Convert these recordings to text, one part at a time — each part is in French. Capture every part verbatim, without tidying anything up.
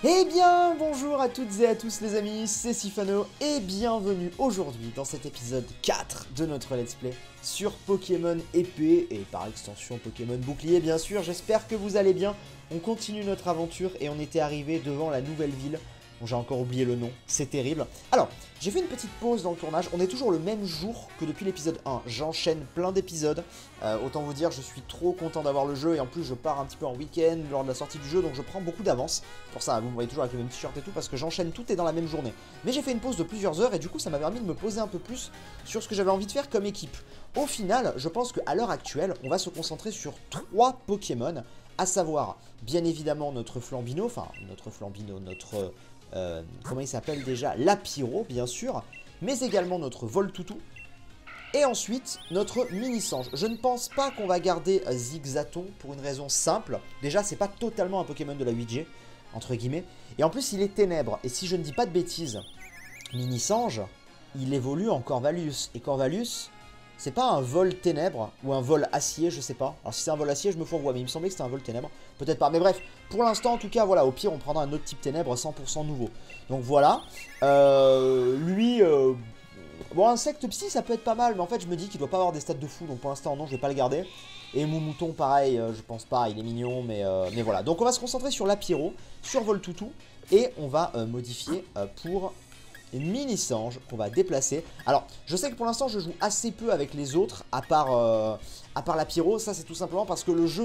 Eh bien, bonjour à toutes et à tous les amis, c'est Sifano et bienvenue aujourd'hui dans cet épisode quatre de notre let's play sur Pokémon épée et par extension Pokémon bouclier bien sûr. J'espère que vous allez bien, on continue notre aventure et on était arrivé devant la nouvelle ville. Bon, j'ai encore oublié le nom, c'est terrible. Alors, j'ai fait une petite pause dans le tournage, on est toujours le même jour que depuis l'épisode un. J'enchaîne plein d'épisodes, euh, autant vous dire, je suis trop content d'avoir le jeu et en plus je pars un petit peu en week-end lors de la sortie du jeu, donc je prends beaucoup d'avance. Pour ça, vous me voyez toujours avec le même t-shirt et tout, parce que j'enchaîne tout et dans la même journée. Mais j'ai fait une pause de plusieurs heures et du coup ça m'a permis de me poser un peu plus sur ce que j'avais envie de faire comme équipe. Au final, je pense qu'à l'heure actuelle, on va se concentrer sur trois Pokémon, à savoir, bien évidemment, notre Flambino, enfin, notre Flambino, notre... Euh, comment il s'appelle déjà, Lapiro bien sûr, mais également notre Voltoutou et ensuite notre Mini-Sange. Je ne pense pas qu'on va garder Zigzaton pour une raison simple. Déjà c'est pas totalement un Pokémon de la huit G entre guillemets, et en plus il est ténèbres, et si je ne dis pas de bêtises, Mini-Sange il évolue en Corvalus, et Corvalus c'est pas un vol ténèbres ou un vol acier, je sais pas. Alors si c'est un vol acier, je me fourvoie, mais il me semblait que c'était un vol ténèbres. Peut-être pas, mais bref, pour l'instant en tout cas, voilà, au pire on prendra un autre type ténèbres cent pour cent nouveau. Donc voilà, euh, lui, euh, bon insecte psy ça peut être pas mal, mais en fait je me dis qu'il doit pas avoir des stats de fou, donc pour l'instant non, je vais pas le garder. Et mon mouton pareil, euh, je pense pas, il est mignon, mais, euh, mais voilà. Donc on va se concentrer sur Lapiro, sur Voltoutou, et on va euh, modifier euh, pour... une Mini-Sange qu'on va déplacer. Alors, je sais que pour l'instant, je joue assez peu avec les autres, à part, euh, à part la Pyro. Ça, c'est tout simplement parce que le jeu,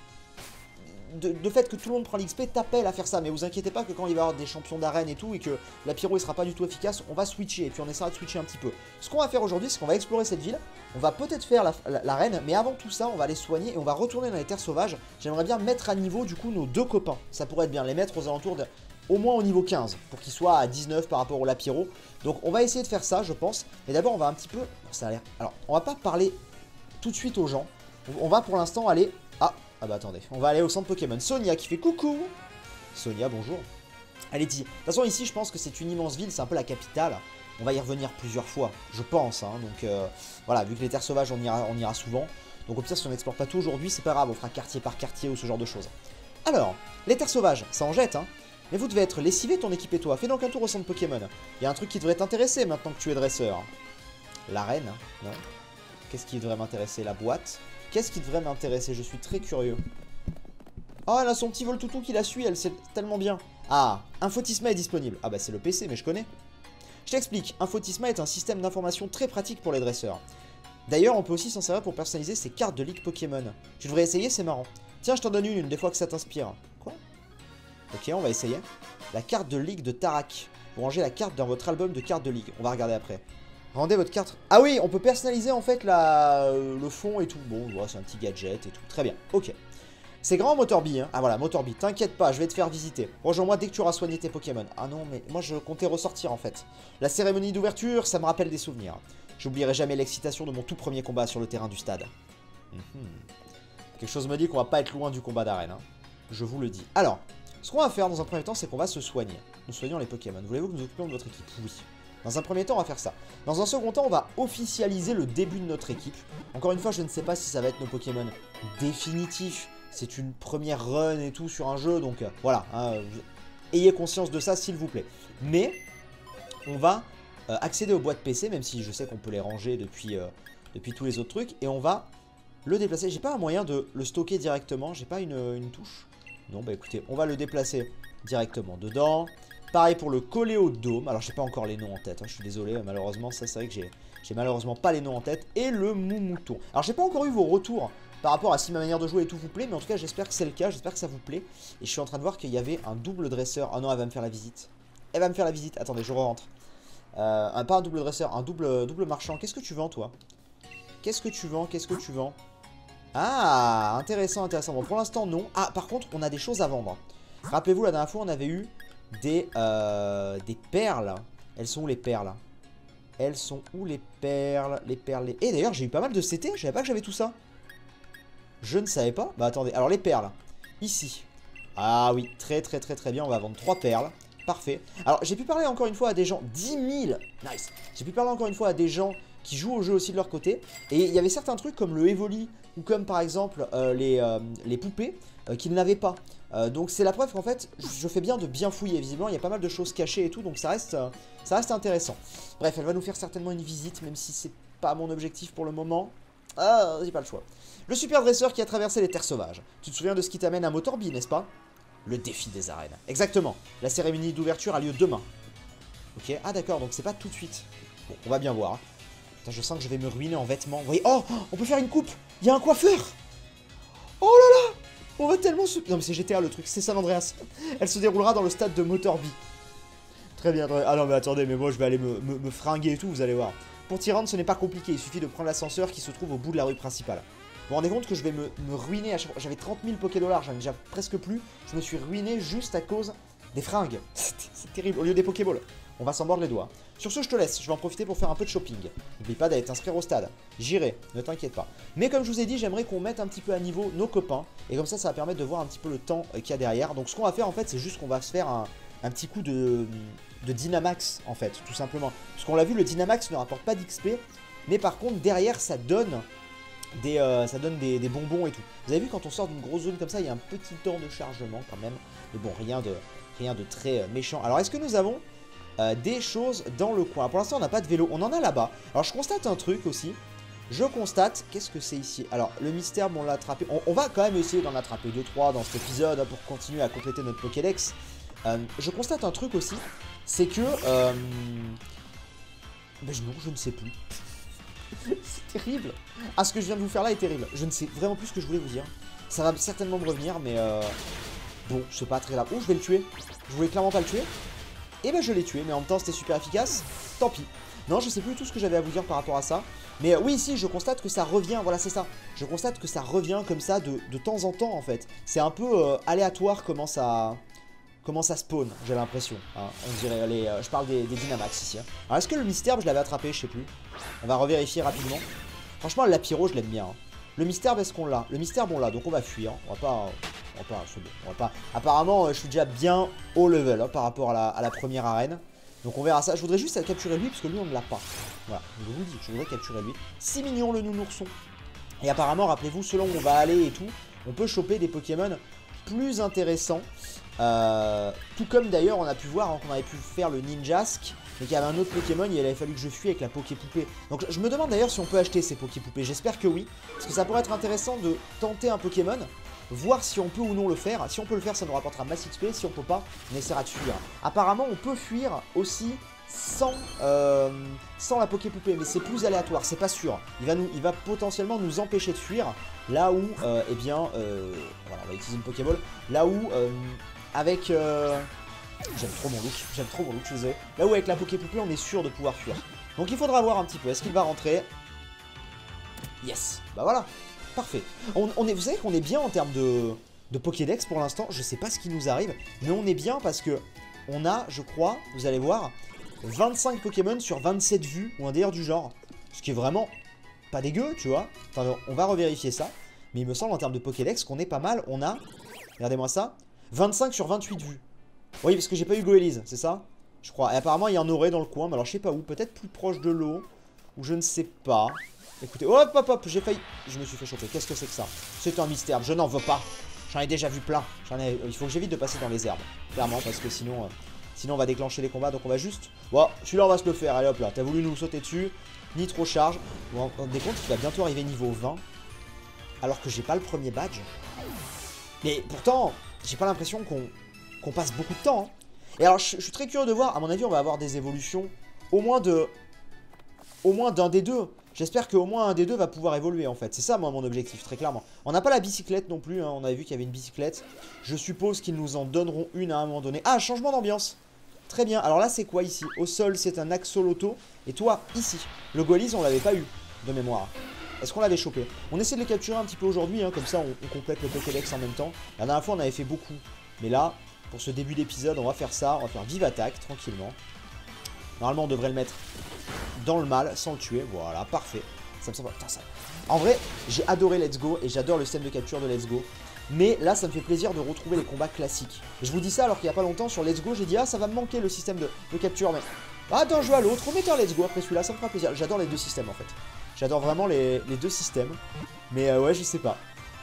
de, de fait que tout le monde prend l'X P, t'appelle à faire ça. Mais vous inquiétez pas que quand il va y avoir des champions d'arène et tout, et que la Pyro, il sera pas du tout efficace, on va switcher, et puis on essaiera de switcher un petit peu. Ce qu'on va faire aujourd'hui, c'est qu'on va explorer cette ville. On va peut-être faire l'arène, la, la mais avant tout ça, on va les soigner, et on va retourner dans les terres sauvages. J'aimerais bien mettre à niveau, du coup, nos deux copains. Ça pourrait être bien, les mettre aux alentours de... au moins au niveau quinze, pour qu'il soit à dix-neuf par rapport au Lapiro. Donc on va essayer de faire ça, je pense. Mais d'abord, on va un petit peu... ça a l'air... Alors, on va pas parler tout de suite aux gens. On va pour l'instant aller... Ah, ah bah attendez. On va aller au centre Pokémon. Sonia qui fait coucou. Sonia, bonjour. Allez-y. De toute façon, ici, je pense que c'est une immense ville. C'est un peu la capitale. On va y revenir plusieurs fois, je pense. Hein. Donc euh, voilà, vu que les terres sauvages, on ira, on ira souvent. Donc au pire, si on n'explore pas tout aujourd'hui, c'est pas grave. On fera quartier par quartier ou ce genre de choses. Alors, les terres sauvages, ça en jette, hein. Mais vous devez être lessivé ton équipe et toi. Fais donc un tour au centre Pokémon. Il y a un truc qui devrait t'intéresser maintenant que tu es dresseur. L'arène, non? Qu'est-ce qui devrait m'intéresser? La boîte. Qu'est-ce qui devrait m'intéresser? Je suis très curieux. Oh, elle a son petit Voltoutou qui la suit, elle sait tellement bien. Ah, Infotisma est disponible. Ah bah c'est le P C, mais je connais. Je t'explique, Infotisma est un système d'information très pratique pour les dresseurs. D'ailleurs, on peut aussi s'en servir pour personnaliser ses cartes de ligue Pokémon. Tu devrais essayer, c'est marrant. Tiens, je t'en donne une, une des fois que ça t'inspire. Quoi? Ok, on va essayer. La carte de ligue de Tarak. Vous rangez la carte dans votre album de cartes de ligue. On va regarder après. Rendez votre carte. Ah oui, on peut personnaliser en fait la... le fond et tout. Bon, ouais, c'est un petit gadget et tout. Très bien, ok. C'est grand Motorby, hein. Ah voilà, Motorby, t'inquiète pas, je vais te faire visiter. Rejoins-moi dès que tu auras soigné tes Pokémon. Ah non, mais moi je comptais ressortir en fait. La cérémonie d'ouverture, ça me rappelle des souvenirs. J'oublierai jamais l'excitation de mon tout premier combat sur le terrain du stade. Mm-hmm. Quelque chose me dit qu'on va pas être loin du combat d'arène, hein. Je vous le dis. Alors, ce qu'on va faire dans un premier temps, c'est qu'on va se soigner. Nous soignons les Pokémon. Voulez-vous que nous occupions de votre équipe? Oui. Dans un premier temps, on va faire ça. Dans un second temps, on va officialiser le début de notre équipe. Encore une fois, je ne sais pas si ça va être nos Pokémon définitifs. C'est une première run et tout sur un jeu, donc euh, voilà. Hein, ayez conscience de ça, s'il vous plaît. Mais, on va euh, accéder aux boîtes P C, même si je sais qu'on peut les ranger depuis, euh, depuis tous les autres trucs. Et on va le déplacer. J'ai pas un moyen de le stocker directement. J'ai pas une, une touche. Non, bah écoutez, on va le déplacer directement dedans. Pareil pour le Coléodome. Alors, je sais pas encore les noms en tête. Hein, je suis désolé, malheureusement, ça c'est vrai que j'ai j'ai malheureusement pas les noms en tête. Et le Moumouton. Alors, j'ai pas encore eu vos retours par rapport à si ma manière de jouer et tout vous plaît. Mais en tout cas, j'espère que c'est le cas. J'espère que ça vous plaît. Et je suis en train de voir qu'il y avait un double dresseur. Ah non, elle va me faire la visite. Elle va me faire la visite. Attendez, je rentre. Euh, un, pas un double dresseur, un double, double marchand. Qu'est-ce que tu vends, toi? Qu'est-ce que tu vends? Qu'est-ce que tu vends? Ah, intéressant, intéressant. Bon, pour l'instant, non. Ah, par contre, on a des choses à vendre. Rappelez-vous, la dernière fois, on avait eu des, euh, des perles. Elles sont où, les perles? Elles sont où, les perles? Les perles, les... Et d'ailleurs, j'ai eu pas mal de C T. Je savais pas que j'avais tout ça. Je ne savais pas. Bah, attendez. Alors, les perles. Ici. Ah oui, très, très, très, très bien. On va vendre trois perles. Parfait. Alors, j'ai pu parler encore une fois à des gens... dix mille. Nice. J'ai pu parler encore une fois à des gens qui jouent au jeu aussi de leur côté. Et il y avait certains trucs comme le Evoli ou comme par exemple euh, les, euh, les poupées euh, qu'ils n'avaient pas. Euh, donc c'est la preuve qu'en fait, je fais bien de bien fouiller. Visiblement, il y a pas mal de choses cachées et tout, donc ça reste, euh, ça reste intéressant. Bref, elle va nous faire certainement une visite, même si c'est pas mon objectif pour le moment. Ah, j'ai pas le choix. Le super dresseur qui a traversé les terres sauvages. Tu te souviens de ce qui t'amène à Motorby, n'est-ce pas? Le défi des arènes. Exactement. La cérémonie d'ouverture a lieu demain. Ok, ah d'accord, donc c'est pas tout de suite. Bon, on va bien voir. Putain, je sens que je vais me ruiner en vêtements. Vous voyez, oh, on peut faire une coupe. Il y a un coiffeur. Oh là là, on va tellement se... Non mais c'est G T A le truc, c'est San Andreas. Elle se déroulera dans le stade de Motorby. Très bien, très bien. Ah non mais attendez, mais moi je vais aller me, me, me fringuer et tout, vous allez voir. Pour t'y rendre, ce n'est pas compliqué, il suffit de prendre l'ascenseur qui se trouve au bout de la rue principale. Vous vous rendez compte que je vais me, me ruiner à chaque fois. J'avais trente mille Pokédollars, j'en ai déjà presque plus. Je me suis ruiné juste à cause des fringues. C'est terrible, au lieu des Pokéballs. On va s'en mordre les doigts. Sur ce, je te laisse, je vais en profiter pour faire un peu de shopping. N'oublie pas d'aller t'inscrire au stade. J'irai, ne t'inquiète pas. Mais comme je vous ai dit, j'aimerais qu'on mette un petit peu à niveau nos copains. Et comme ça, ça va permettre de voir un petit peu le temps qu'il y a derrière. Donc ce qu'on va faire en fait, c'est juste qu'on va se faire un, un petit coup de, de Dynamax en fait, tout simplement. Parce qu'on l'a vu, le Dynamax ne rapporte pas d'X P. Mais par contre, derrière, ça donne... Des, euh, ça donne des, des bonbons et tout. Vous avez vu, quand on sort d'une grosse zone comme ça, il y a un petit temps de chargement quand même. Mais bon, rien de, rien de très euh, méchant. Alors, est-ce que nous avons euh, des choses dans le coin? Pour l'instant, on n'a pas de vélo. On en a là-bas. Alors, je constate un truc aussi. Je constate... Qu'est-ce que c'est ici? Alors, le mystère, bon, on l'a attrapé. On, on va quand même essayer d'en attraper deux trois dans cet épisode hein, pour continuer à compléter notre Pokédex. Euh, je constate un truc aussi. C'est que... Euh... Ben non, je ne sais plus. C'est terrible. Ah, ce que je viens de vous faire là est terrible. Je ne sais vraiment plus ce que je voulais vous dire. Ça va certainement me revenir, mais euh... bon, c'est pas très grave. Oh, je vais le tuer. Je voulais clairement pas le tuer. Et ben je l'ai tué, mais en même temps c'était super efficace. Tant pis. Non, je sais plus tout ce que j'avais à vous dire par rapport à ça. Mais euh, oui, ici, je constate que ça revient. Voilà, c'est ça. Je constate que ça revient comme ça de, de temps en temps, en fait. C'est un peu euh, aléatoire comment ça... Comment ça spawn, j'ai l'impression. Hein. On dirait, les, euh, je parle des, des Dynamax ici. Hein. Alors est-ce que le mystère, je l'avais attrapé, je sais plus. On va revérifier rapidement. Franchement, le Lapiro, je l'aime bien. Hein. Le mystère, est-ce qu'on l'a? Le mystère, bon, là, donc on va fuir. On va pas... On va pas... On va pas... Apparemment, je suis déjà bien haut level hein, par rapport à la, à la première arène. Donc on verra ça. Je voudrais juste capturer lui, parce que lui, on ne l'a pas. Voilà, je vous le dis, je voudrais capturer lui. Si mignon, le nounourson. Et apparemment, rappelez-vous, selon où on va aller et tout, on peut choper des Pokémon plus intéressants. Euh, tout comme d'ailleurs on a pu voir hein, qu'on avait pu faire le Ninjask, mais qu'il y avait un autre Pokémon, il avait fallu que je fuis avec la Poképoupée. Donc je me demande d'ailleurs si on peut acheter ces Poképoupées, j'espère que oui, parce que ça pourrait être intéressant de tenter un Pokémon, voir si on peut ou non le faire. Si on peut le faire, ça nous rapportera masse X P, si on peut pas, on essaiera de fuir. Apparemment on peut fuir aussi sans, euh, sans la Poképoupée, mais c'est plus aléatoire, c'est pas sûr. Il va, nous, il va potentiellement nous empêcher de fuir, là où, euh, eh bien, euh, voilà, on va utiliser une Pokéball, là où... Euh, Avec... Euh... J'aime trop mon look, j'aime trop mon look, je suis désolé. Là où avec la Poképoupée, on est sûr de pouvoir fuir. Donc il faudra voir un petit peu, est-ce qu'il va rentrer? Yes, bah voilà, parfait. On, on est, vous savez qu'on est bien en termes de, de Pokédex pour l'instant, je sais pas ce qui nous arrive, mais on est bien parce que on a, je crois, vous allez voir, vingt-cinq Pokémon sur vingt-sept vues, ou un délire du genre. Ce qui est vraiment pas dégueu, tu vois. Enfin, on va revérifier ça, mais il me semble en termes de Pokédex qu'on est pas mal, on a, regardez-moi ça, vingt-cinq sur vingt-huit vues. Oui, parce que j'ai pas eu Goélise, c'est ça? Je crois. Et apparemment, il y en aurait dans le coin, mais alors je sais pas où. Peut-être plus proche de l'eau, ou je ne sais pas. Écoutez, hop, hop, hop, j'ai failli... Je me suis fait choper. Qu'est-ce que c'est que ça? C'est un mystère, je n'en veux pas. J'en ai déjà vu plein. J'en ai... Il faut que j'évite de passer dans les herbes, clairement, parce que sinon... Euh... Sinon, on va déclencher les combats, donc on va juste... Bon, celui-là, on va se le faire. Allez, hop là. T'as voulu nous sauter dessus. Nitro charge. Vous vous rendez compte qu'il va bientôt arriver niveau vingt, alors que j'ai pas le premier badge. Mais pourtant, j'ai pas l'impression qu'on... qu'on passe beaucoup de temps. Hein. Et alors, je, je suis très curieux de voir. À mon avis, on va avoir des évolutions au moins de... Au moins d'un des deux. J'espère qu'au moins un des deux va pouvoir évoluer, en fait. C'est ça, moi, mon objectif, très clairement. On n'a pas la bicyclette non plus. Hein. On avait vu qu'il y avait une bicyclette. Je suppose qu'ils nous en donneront une à un moment donné. Ah, changement d'ambiance. Très bien. Alors là, c'est quoi, ici? Au sol, c'est un axolotl. Et toi, ici. Le Goélise, on l'avait pas eu, de mémoire. Est-ce qu'on l'avait chopé? On essaie de les capturer un petit peu aujourd'hui. Hein. Comme ça, on, on complète le Pokédex en même temps. La dernière fois, on avait fait beaucoup. Mais là... Pour ce début d'épisode, on va faire ça. On va faire vive attaque, tranquillement. Normalement, on devrait le mettre dans le mal, sans le tuer. Voilà, parfait. Ça me semble... Putain, ça... En vrai, j'ai adoré Let's Go et j'adore le système de capture de Let's Go. Mais là, ça me fait plaisir de retrouver les combats classiques. Et je vous dis ça alors qu'il n'y a pas longtemps sur Let's Go, j'ai dit « Ah, ça va me manquer le système de, de capture. » Mais ah, d'un jeu à l'autre, remettez un Let's Go après celui-là, ça me fera plaisir. J'adore les deux systèmes, en fait. J'adore vraiment les, les deux systèmes. Mais euh, ouais, je sais pas.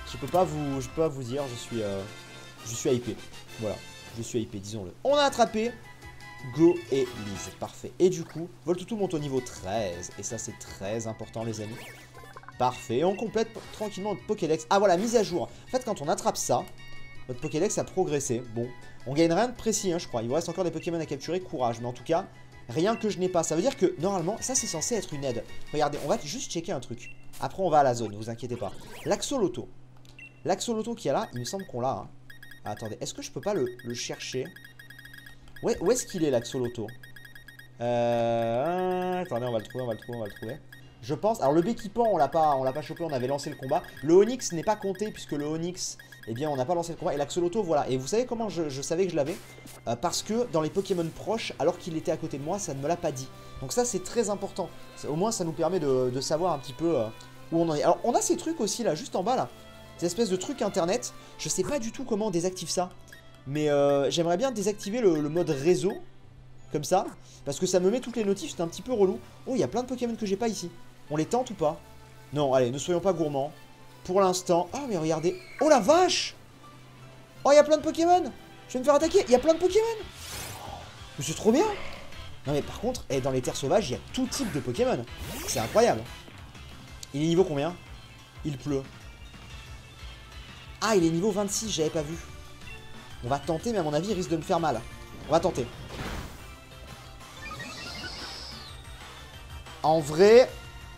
Je peux pas vous, je peux pas vous dire, je suis, euh, je suis hypé. Voilà, je suis hypé, disons-le. On a attrapé Go et Lise, parfait. Et du coup, Voltoutou monte au niveau treize. Et ça, c'est très important, les amis. Parfait, on complète tranquillement notre Pokédex. Ah voilà, mise à jour. En fait, quand on attrape ça, notre Pokédex a progressé. Bon, on gagne rien de précis, hein, je crois. Il vous reste encore des Pokémon à capturer, courage. Mais en tout cas, rien que je n'ai pas. Ça veut dire que, normalement, ça, c'est censé être une aide. Regardez, on va juste checker un truc. Après, on va à la zone, ne vous inquiétez pas. L'Axoloto. L'Axoloto qu'il y a là, il me semble qu'on l'a. Hein. Ah, attendez, est-ce que je peux pas le, le chercher? Ouais, où est-ce qu'il est, l'Axoloto? Euh... Attendez, on va le trouver, on va le trouver, on va le trouver. Je pense, alors le Béquipant on l'a pas, on l'a pas chopé, on avait lancé le combat. Le Onix n'est pas compté puisque le Onix, eh bien on n'a pas lancé le combat. Et l'Axoloto, voilà. Et vous savez comment je, je savais que je l'avais euh, parce que dans les Pokémon proches, alors qu'il était à côté de moi, ça ne me l'a pas dit. Donc ça c'est très important. Au moins ça nous permet de, de savoir un petit peu euh, où on en est. Alors on a ces trucs aussi là, juste en bas là. Ces espèces de trucs internet. Je sais pas du tout comment on désactive ça. Mais euh, j'aimerais bien désactiver le, le mode réseau. Comme ça. Parce que ça me met toutes les notifs, c'est un petit peu relou. Oh, il y a plein de Pokémon que j'ai pas ici. On les tente ou pas? Non, allez, ne soyons pas gourmands. Pour l'instant... Ah, mais regardez. Oh, la vache! Oh, il y a plein de Pokémon! Je vais me faire attaquer. Il y a plein de Pokémon! Mais c'est trop bien! Non, mais par contre, eh, dans les terres sauvages, il y a tout type de Pokémon. C'est incroyable. Il est niveau combien? Il pleut. Ah, il est niveau vingt-six, j'avais pas vu. On va tenter, mais à mon avis, il risque de me faire mal. On va tenter. En vrai...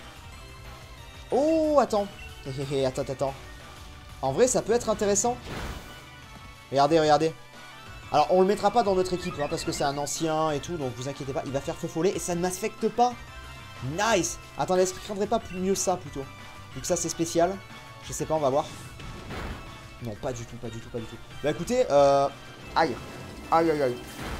Oh, attends. Attends, attends. En vrai, ça peut être intéressant. Regardez, regardez. Alors, on le mettra pas dans notre équipe, hein, parce que c'est un ancien et tout, donc vous inquiétez pas. Il va faire feu follet et ça ne m'affecte pas. Nice. Attendez, est-ce qu'il craindrait pas mieux ça, plutôt? Vu que ça, c'est spécial. Je sais pas, on va voir. Non, pas du tout, pas du tout, pas du tout. Bah écoutez, euh... Aïe. Aïe, aïe, aïe.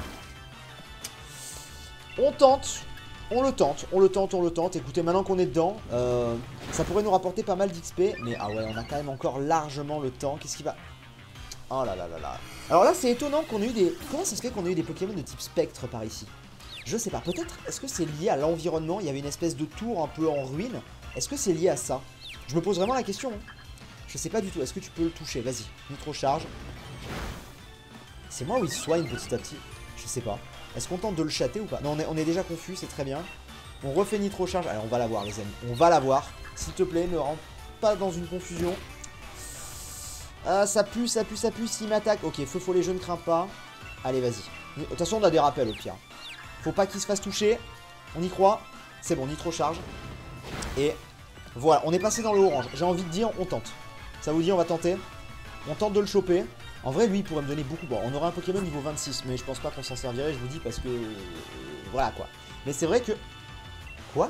On tente. On le tente, on le tente, on le tente. Écoutez, maintenant qu'on est dedans, euh, ça pourrait nous rapporter pas mal d'X P. Mais ah ouais, on a quand même encore largement le temps. Qu'est-ce qui va... Oh là là là là. Alors là, c'est étonnant qu'on ait eu des... Comment ça se fait qu'on ait eu des Pokémon de type spectre par ici? Je sais pas, peut-être... Est-ce que c'est lié à l'environnement? Il y avait une espèce de tour un peu en ruine. Est-ce que c'est lié à ça? Je me pose vraiment la question. Hein. Je sais pas du tout. Est-ce que tu peux le toucher? Vas-y, nitro charge. C'est moi ou il soigne petit à petit? Je sais pas. Est-ce qu'on tente de le chatter ou pas? Non, on est, on est déjà confus, c'est très bien. On refait nitro charge. Allez, on va l'avoir, les amis. On va l'avoir. S'il te plaît, ne rentre pas dans une confusion. Ah, ça pue, ça pue, ça pue. S'il m'attaque. Ok, feu follet, je ne crains pas. Allez, vas-y. De toute façon, on a des rappels au pire. Faut pas qu'il se fasse toucher. On y croit. C'est bon, nitro charge. Et voilà, on est passé dans le orange. J'ai envie de dire, on tente. Ça vous dit, on va tenter. On tente de le choper. En vrai, lui, il pourrait me donner beaucoup. Bon, on aurait un Pokémon niveau vingt-six, mais je pense pas qu'on s'en servirait, je vous dis, parce que... Euh, voilà, quoi. Mais c'est vrai que... Quoi?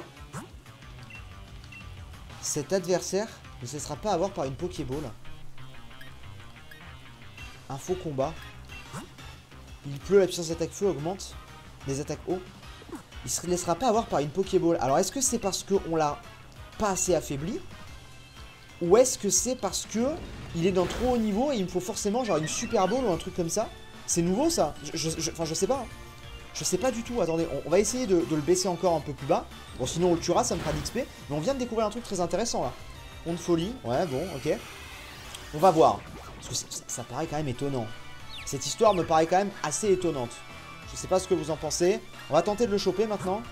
Cet adversaire ne se laissera pas avoir par une Pokéball. Un faux combat. Il pleut, la puissance d'attaque feu augmente. Les attaques eau. Il se laissera pas avoir par une Pokéball. Alors, est-ce que c'est parce qu'on l'a pas assez affaibli? Ou est-ce que c'est parce que il est dans trop haut niveau et il me faut forcément genre une Super Ball ou un truc comme ça? C'est nouveau ça? je, je, Enfin je sais pas. Je sais pas du tout. Attendez, on, on va essayer de, de le baisser encore un peu plus bas. Bon sinon on le tuera, ça me fera d'X P. Mais on vient de découvrir un truc très intéressant là. Onde folie. Ouais bon ok. On va voir. Parce que ça, ça paraît quand même étonnant. Cette histoire me paraît quand même assez étonnante. Je sais pas ce que vous en pensez. On va tenter de le choper maintenant.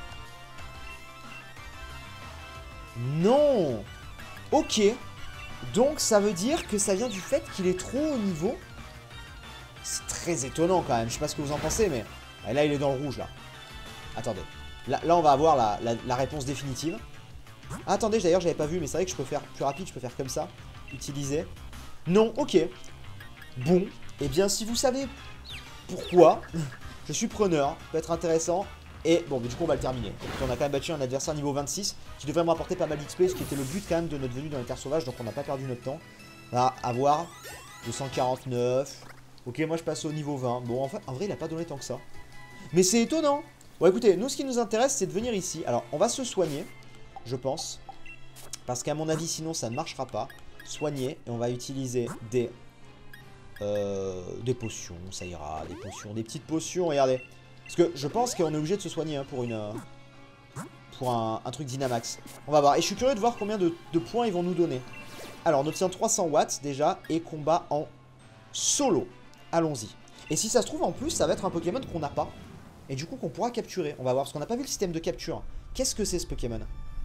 Non. Ok. Donc ça veut dire que ça vient du fait qu'il est trop haut niveau. C'est très étonnant quand même. Je sais pas ce que vous en pensez, mais et là il est dans le rouge là. Attendez. Là, là on va avoir la, la, la réponse définitive. Ah, attendez, d'ailleurs j'avais pas vu, mais c'est vrai que je peux faire plus rapide. Je peux faire comme ça. Utiliser. Non, ok. Bon, et eh bien si vous savez pourquoi, je suis preneur. Ça peut être intéressant. Et bon, mais du coup on va le terminer. Donc, on a quand même battu un adversaire niveau vingt-six qui devrait me rapporter pas mal d'X P, ce qui était le but quand même de notre venue dans les terres sauvages. Donc on n'a pas perdu notre temps. On va avoir deux cent quarante-neuf. Ok, moi je passe au niveau vingt. Bon, en fait, en vrai il a pas donné tant que ça. Mais c'est étonnant. Bon écoutez, nous ce qui nous intéresse c'est de venir ici. Alors on va se soigner, je pense. Parce qu'à mon avis sinon ça ne marchera pas. Soigner, et on va utiliser des... Euh, des potions, ça ira. Des potions, des petites potions, regardez. Parce que je pense qu'on est obligé de se soigner hein, pour une euh, pour un, un truc Dynamax. On va voir. Et je suis curieux de voir combien de, de points ils vont nous donner. Alors, on obtient trois cents watts déjà et combat en solo. Allons-y. Et si ça se trouve, en plus, ça va être un Pokémon qu'on n'a pas. Et du coup, qu'on pourra capturer. On va voir, parce qu'on n'a pas vu le système de capture. Qu'est-ce que c'est ce Pokémon?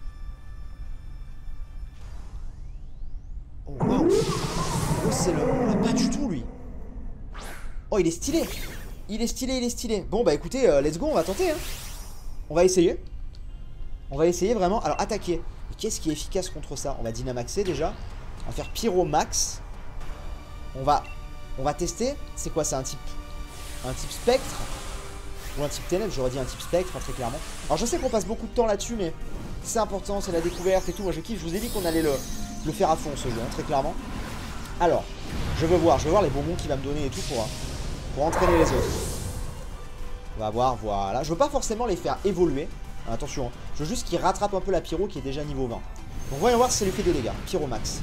Oh, wow. Oh, c'est le... Oh, pas du tout, lui. Oh, il est stylé. Il est stylé, il est stylé. Bon, bah écoutez, euh, let's go, on va tenter. Hein. On va essayer. On va essayer vraiment. Alors, attaquer. Qu'est-ce qui est efficace contre ça? On va Dynamaxer déjà. On va faire Pyromax. On va... On va tester. C'est quoi? C'est un type... Un type Spectre? Ou un type Ténèbres? J'aurais dit un type Spectre, hein, très clairement. Alors, je sais qu'on passe beaucoup de temps là-dessus, mais... C'est important, c'est la découverte et tout. Moi, je kiffe. Je vous ai dit qu'on allait le... le faire à fond, ce jeu, hein, très clairement. Alors, je veux voir. Je veux voir les bonbons qu'il va me donner et tout pour... Pour entraîner les autres. On va voir, voilà. Je veux pas forcément les faire évoluer. Attention, je veux juste qu'il rattrape un peu la pyro qui est déjà niveau vingt. Donc voyons voir si ça lui fait des dégâts. Pyromax.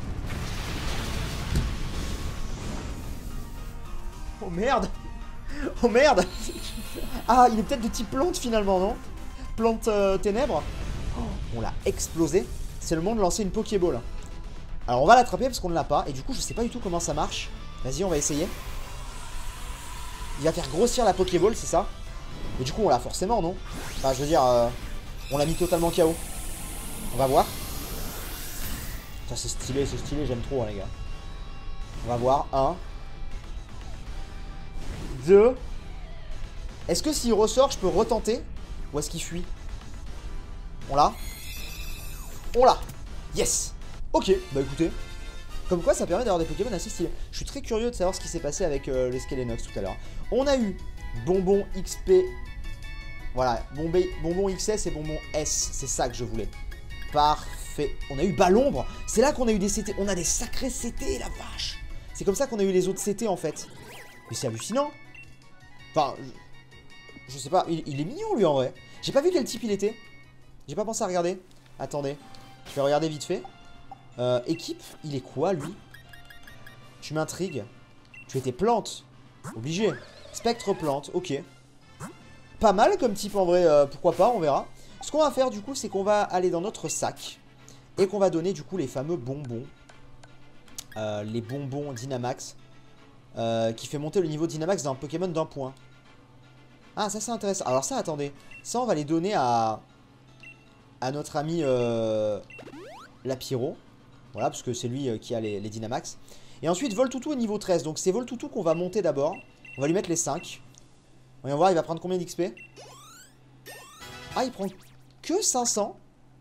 Oh merde. Oh merde. Ah, il est peut-être de type plante finalement, non? Plante euh, ténèbres. Oh, on l'a explosé. C'est le moment de lancer une Pokéball. Alors on va l'attraper parce qu'on ne l'a pas. Et du coup, je sais pas du tout comment ça marche. Vas-y, on va essayer. Il va faire grossir la Pokéball, c'est ça? Mais du coup, on l'a forcément, non? Enfin, je veux dire, euh, on l'a mis totalement K O. On va voir. Ça, c'est stylé, c'est stylé, j'aime trop, hein, les gars. On va voir. Un. Deux. Est-ce que s'il ressort, je peux retenter? Ou est-ce qu'il fuit? On l'a. On l'a. Yes. Ok, bah écoutez. Comme quoi, ça permet d'avoir des Pokémon assez stylés. Je suis très curieux de savoir ce qui s'est passé avec euh, les Skelenox tout à l'heure. On a eu bonbon X P. Voilà, bonbon, bonbon X S et bonbon S. C'est ça que je voulais. Parfait. On a eu Ballombre. C'est là qu'on a eu des C T. On a des sacrés C T, la vache. C'est comme ça qu'on a eu les autres C T, en fait. Mais c'est hallucinant. Enfin, je, je sais pas. Il, il est mignon, lui, en vrai. J'ai pas vu quel type il était. J'ai pas pensé à regarder. Attendez. Je vais regarder vite fait. Euh, équipe, il est quoi, lui? Tu m'intrigues. Tu étais plante. Obligé. Spectre plante, ok. Pas mal comme type en vrai, euh, pourquoi pas, on verra. Ce qu'on va faire du coup, c'est qu'on va aller dans notre sac. Et qu'on va donner du coup les fameux bonbons. Euh, les bonbons Dynamax. Euh, qui fait monter le niveau Dynamax d'un Pokémon d'un point. Ah, ça c'est intéressant. Alors ça, attendez. Ça, on va les donner à... À notre ami... Euh, la Pyro. Voilà, parce que c'est lui qui a les, les Dynamax. Et ensuite, Voltoutou au niveau treize. Donc c'est Voltoutou qu'on va monter d'abord. On va lui mettre les cinq. Voyons voir, il va prendre combien d'X P? Ah, il prend que cinq cents.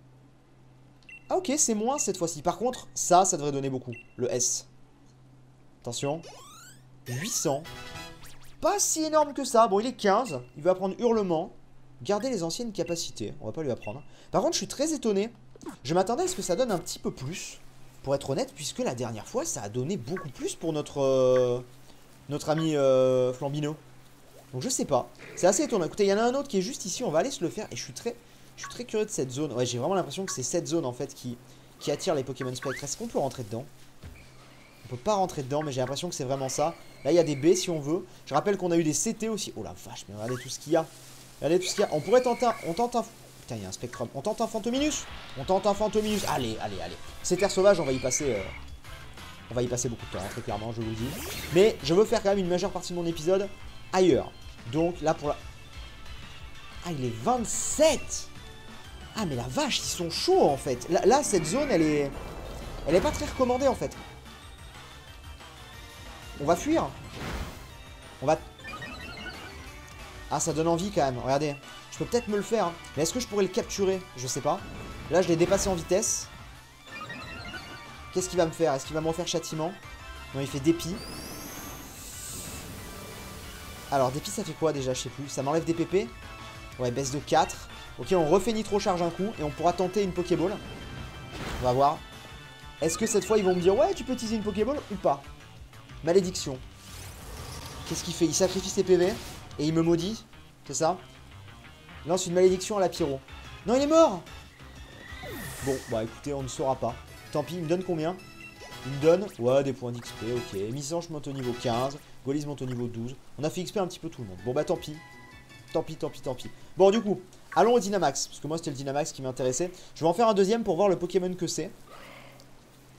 Ah ok, c'est moins cette fois-ci. Par contre, ça, ça devrait donner beaucoup. Le S. Attention. huit cents. Pas si énorme que ça. Bon, il est quinze. Il va prendre Hurlement. Garder les anciennes capacités. On va pas lui apprendre. Par contre, je suis très étonné. Je m'attendais à ce que ça donne un petit peu plus. Pour être honnête, puisque la dernière fois, ça a donné beaucoup plus pour notre, euh, notre ami euh, Flambino. Donc je sais pas. C'est assez étonnant. Écoutez, il y en a un autre qui est juste ici. On va aller se le faire. Et je suis très, je suis très curieux de cette zone. Ouais, j'ai vraiment l'impression que c'est cette zone en fait qui, qui attire les Pokémon Spectre. Est-ce qu'on peut rentrer dedans? On peut pas rentrer dedans, mais j'ai l'impression que c'est vraiment ça. Là, il y a des baies si on veut. Je rappelle qu'on a eu des C T aussi. Oh la vache, mais regardez tout ce qu'il y a. Regardez tout ce qu'il y a. On pourrait tenter un... On tente un... Putain, il y a un Spectrum. On tente un Fantominus. On tente un Fantominus. Allez, allez, allez. Ces terres sauvages, on va y passer... Euh... On va y passer beaucoup de temps, hein, très clairement, je vous le dis. Mais je veux faire quand même une majeure partie de mon épisode ailleurs. Donc là, pour la... Ah, il est vingt-sept. Ah, mais la vache, ils sont chauds, en fait. Là, là cette zone, elle est... Elle est pas très recommandée, en fait. On va fuir. On va... Ah, ça donne envie, quand même. Regardez. Je peux peut-être me le faire. Hein. Mais est-ce que je pourrais le capturer? Je sais pas. Là, je l'ai dépassé en vitesse. Qu'est-ce qu'il va me faire? Est-ce qu'il va me refaire châtiment? Non, il fait dépit. Alors, dépit, ça fait quoi déjà? Je sais plus. Ça m'enlève des P P. Ouais, baisse de quatre. Ok, on refait Nitro Charge un coup. Et on pourra tenter une Pokéball. On va voir. Est-ce que cette fois, ils vont me dire, ouais, tu peux utiliser une Pokéball ou pas? Malédiction. Qu'est-ce qu'il fait? Il sacrifie ses P V. Et il me maudit. C'est ça? Il lance une malédiction à la Pyro. Non, il est mort. Bon, bah écoutez, on ne saura pas. Tant pis, il me donne combien? Il me donne, ouais, des points d'X P, ok. Misange monte au niveau quinze, Golis monte au niveau douze. On a fait X P un petit peu tout le monde. Bon, bah tant pis. Tant pis, tant pis, tant pis. Bon, du coup, allons au Dynamax. Parce que moi, c'était le Dynamax qui m'intéressait. Je vais en faire un deuxième pour voir le Pokémon que c'est.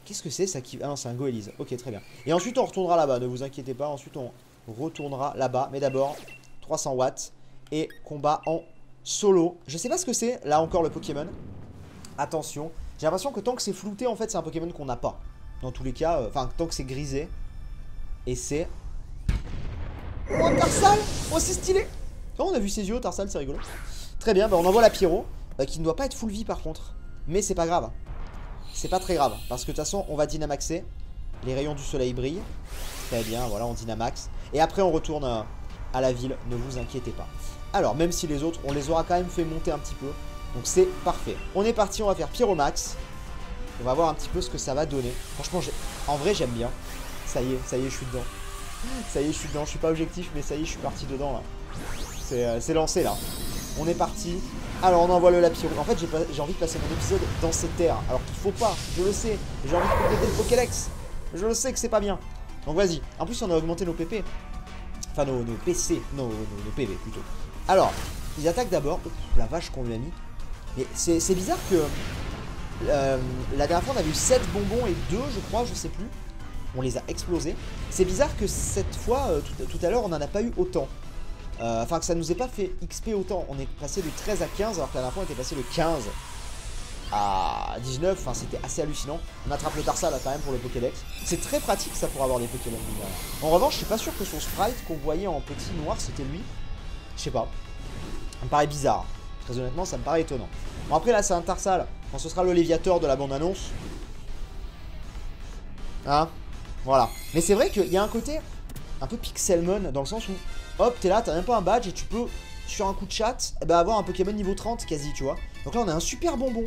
Qu'est-ce que c'est ça qui... Ah non, c'est un Goélise. Ok, très bien. Et ensuite, on retournera là-bas, ne vous inquiétez pas. Ensuite, on retournera là-bas. Mais d'abord, trois cents watts et combat en solo. Je sais pas ce que c'est, là encore, le Pokémon. Attention. J'ai l'impression que tant que c'est flouté, en fait, c'est un Pokémon qu'on n'a pas. Dans tous les cas, euh, enfin, tant que c'est grisé. Et c'est... Oh, Tarsal! Oh, c'est stylé! Oh, on a vu ses yeux, Tarsal, c'est rigolo. Très bien, bah, on envoie la Pyro, bah, qui ne doit pas être full vie par contre. Mais c'est pas grave. C'est pas très grave, parce que de toute façon, on va Dynamaxer. Les rayons du soleil brillent. Très bien, voilà, on Dynamax. Et après, on retourne euh, à la ville, ne vous inquiétez pas. Alors, même si les autres, on les aura quand même fait monter un petit peu. Donc c'est parfait. On est parti, on va faire Pyromax. On va voir un petit peu ce que ça va donner. Franchement, en vrai, j'aime bien. Ça y est, ça y est, je suis dedans. Ça y est, je suis dedans. Je suis pas objectif, mais ça y est, je suis parti dedans là. C'est euh, lancé là. On est parti. Alors, on envoie le Lapiro. En fait, j'ai envie de passer mon épisode dans ces terres. Alors qu'il faut pas, je le sais. J'ai envie de compléter le Pokédex. Je le sais que c'est pas bien. Donc vas-y. En plus, on a augmenté nos P P. Enfin, nos, nos P C. Non, nos, nos P V plutôt. Alors, ils attaquent d'abord. Oh, la vache qu'on lui a mis. Mais c'est bizarre que... Euh, la dernière fois, on avait eu sept bonbons et deux, je crois, je sais plus. On les a explosés. C'est bizarre que cette fois, euh, tout, tout à l'heure, on n'en a pas eu autant. Euh, enfin, que ça nous ait pas fait X P autant. On est passé de treize à quinze, alors que la dernière fois, on était passé de quinze à dix-neuf. Enfin, c'était assez hallucinant. On attrape le Tarsal là, quand même pour le Pokédex. C'est très pratique ça pour avoir des Pokémon. En revanche, je suis pas sûr que son sprite qu'on voyait en petit noir, c'était lui. Je sais pas. Ça me paraît bizarre. Très honnêtement, ça me paraît étonnant. Bon, après, là, c'est un Tarsal. Quand ce sera le Léviator de la bande-annonce. Hein? Voilà. Mais c'est vrai qu'il y a un côté un peu Pixelmon, dans le sens où, hop, t'es là, t'as même pas un badge et tu peux, sur un coup de chat, eh ben, avoir un Pokémon niveau trente quasi, tu vois. Donc là, on a un super bonbon.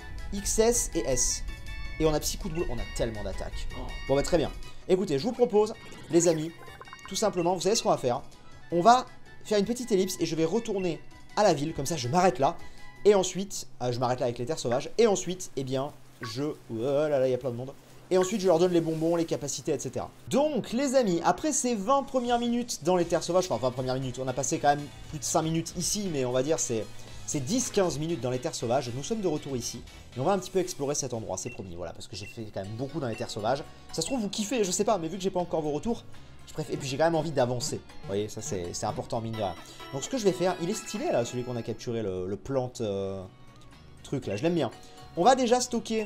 X S et S. Et on a Psy coup de boule. On a tellement d'attaques. Bon, bah, très bien. Écoutez, je vous propose, les amis, tout simplement, vous savez ce qu'on va faire? On va faire une petite ellipse et je vais retourner à la ville. Comme ça, je m'arrête là. Et ensuite, euh, je m'arrête là avec les terres sauvages. Et ensuite, eh bien, je... Oh là là, il y a plein de monde. Et ensuite, je leur donne les bonbons, les capacités, et cetera. Donc, les amis, après ces vingt premières minutes dans les terres sauvages, enfin vingt premières minutes, on a passé quand même plus de cinq minutes ici, mais on va dire c'est dix quinze minutes dans les terres sauvages. Nous sommes de retour ici. Et on va un petit peu explorer cet endroit, c'est promis, voilà, parce que j'ai fait quand même beaucoup dans les terres sauvages. Ça se trouve, vous kiffez, je sais pas, mais vu que j'ai pas encore vos retours, je préfère... Et puis j'ai quand même envie d'avancer. Vous voyez, ça c'est important, mine de rien. Donc ce que je vais faire, il est stylé là, celui qu'on a capturé, le, le plante euh, truc là, je l'aime bien. On va déjà stocker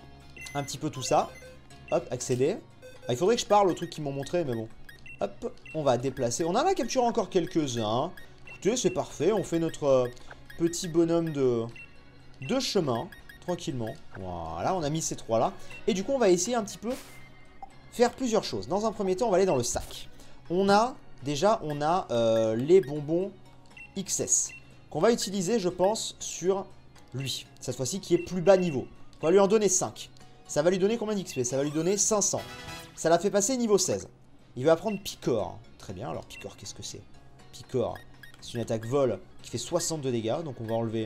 un petit peu tout ça. Hop, accéder. Ah, il faudrait que je parle aux trucs qu'ils m'ont montré, mais bon. Hop, on va déplacer. On en a capturé encore quelques-uns. Écoutez, c'est parfait. On fait notre euh, petit bonhomme de, de chemin, tranquillement. Voilà, on a mis ces trois-là. Et du coup, on va essayer un petit peu faire plusieurs choses. Dans un premier temps, on va aller dans le sac. On a, déjà, on a euh, les bonbons X S. Qu'on va utiliser, je pense, sur lui. Cette fois-ci, qui est plus bas niveau. On va lui en donner cinq. Ça va lui donner combien d'X P? Ça va lui donner cinq cents. Ça l'a fait passer niveau seize. Il va apprendre Picor. Très bien, alors Picor, qu'est-ce que c'est? Picor, c'est une attaque vol qui fait soixante de dégâts. Donc on va enlever,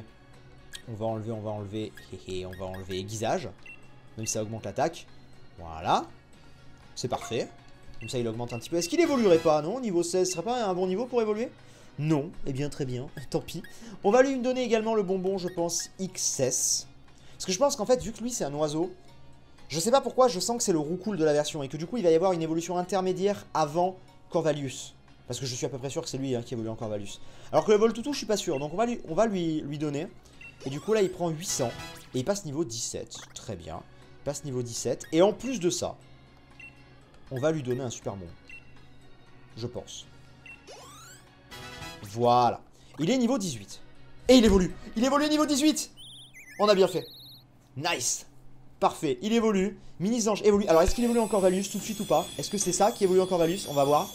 on va enlever, on va enlever, hé hé, on va enlever aiguisage. Même si ça augmente l'attaque. Voilà. C'est parfait. Comme ça, il augmente un petit peu. Est-ce qu'il évoluerait pas? Non, niveau seize, ce serait pas un bon niveau pour évoluer? Non, eh bien très bien, tant pis. On va lui donner également le bonbon, je pense, X S. Parce que je pense qu'en fait, vu que lui, c'est un oiseau... Je sais pas pourquoi, je sens que c'est le roucoule de la version et que du coup il va y avoir une évolution intermédiaire avant Corvalus. Parce que je suis à peu près sûr que c'est lui hein, qui évolue en Corvalus. Alors que le Voltoutou, je suis pas sûr. Donc on va, lui, on va lui, lui donner. Et du coup là il prend huit cents. Et il passe niveau dix-sept. Très bien. Il passe niveau dix-sept. Et en plus de ça, on va lui donner un super bon. Je pense. Voilà. Il est niveau dix-huit. Et il évolue. Il évolue niveau dix-huit. On a bien fait. Nice. Parfait, il évolue. Mini-Zange évolue. Alors, est-ce qu'il évolue en Corvalus tout de suite ou pas? Est-ce que c'est ça qui évolue en Corvalus? On va voir.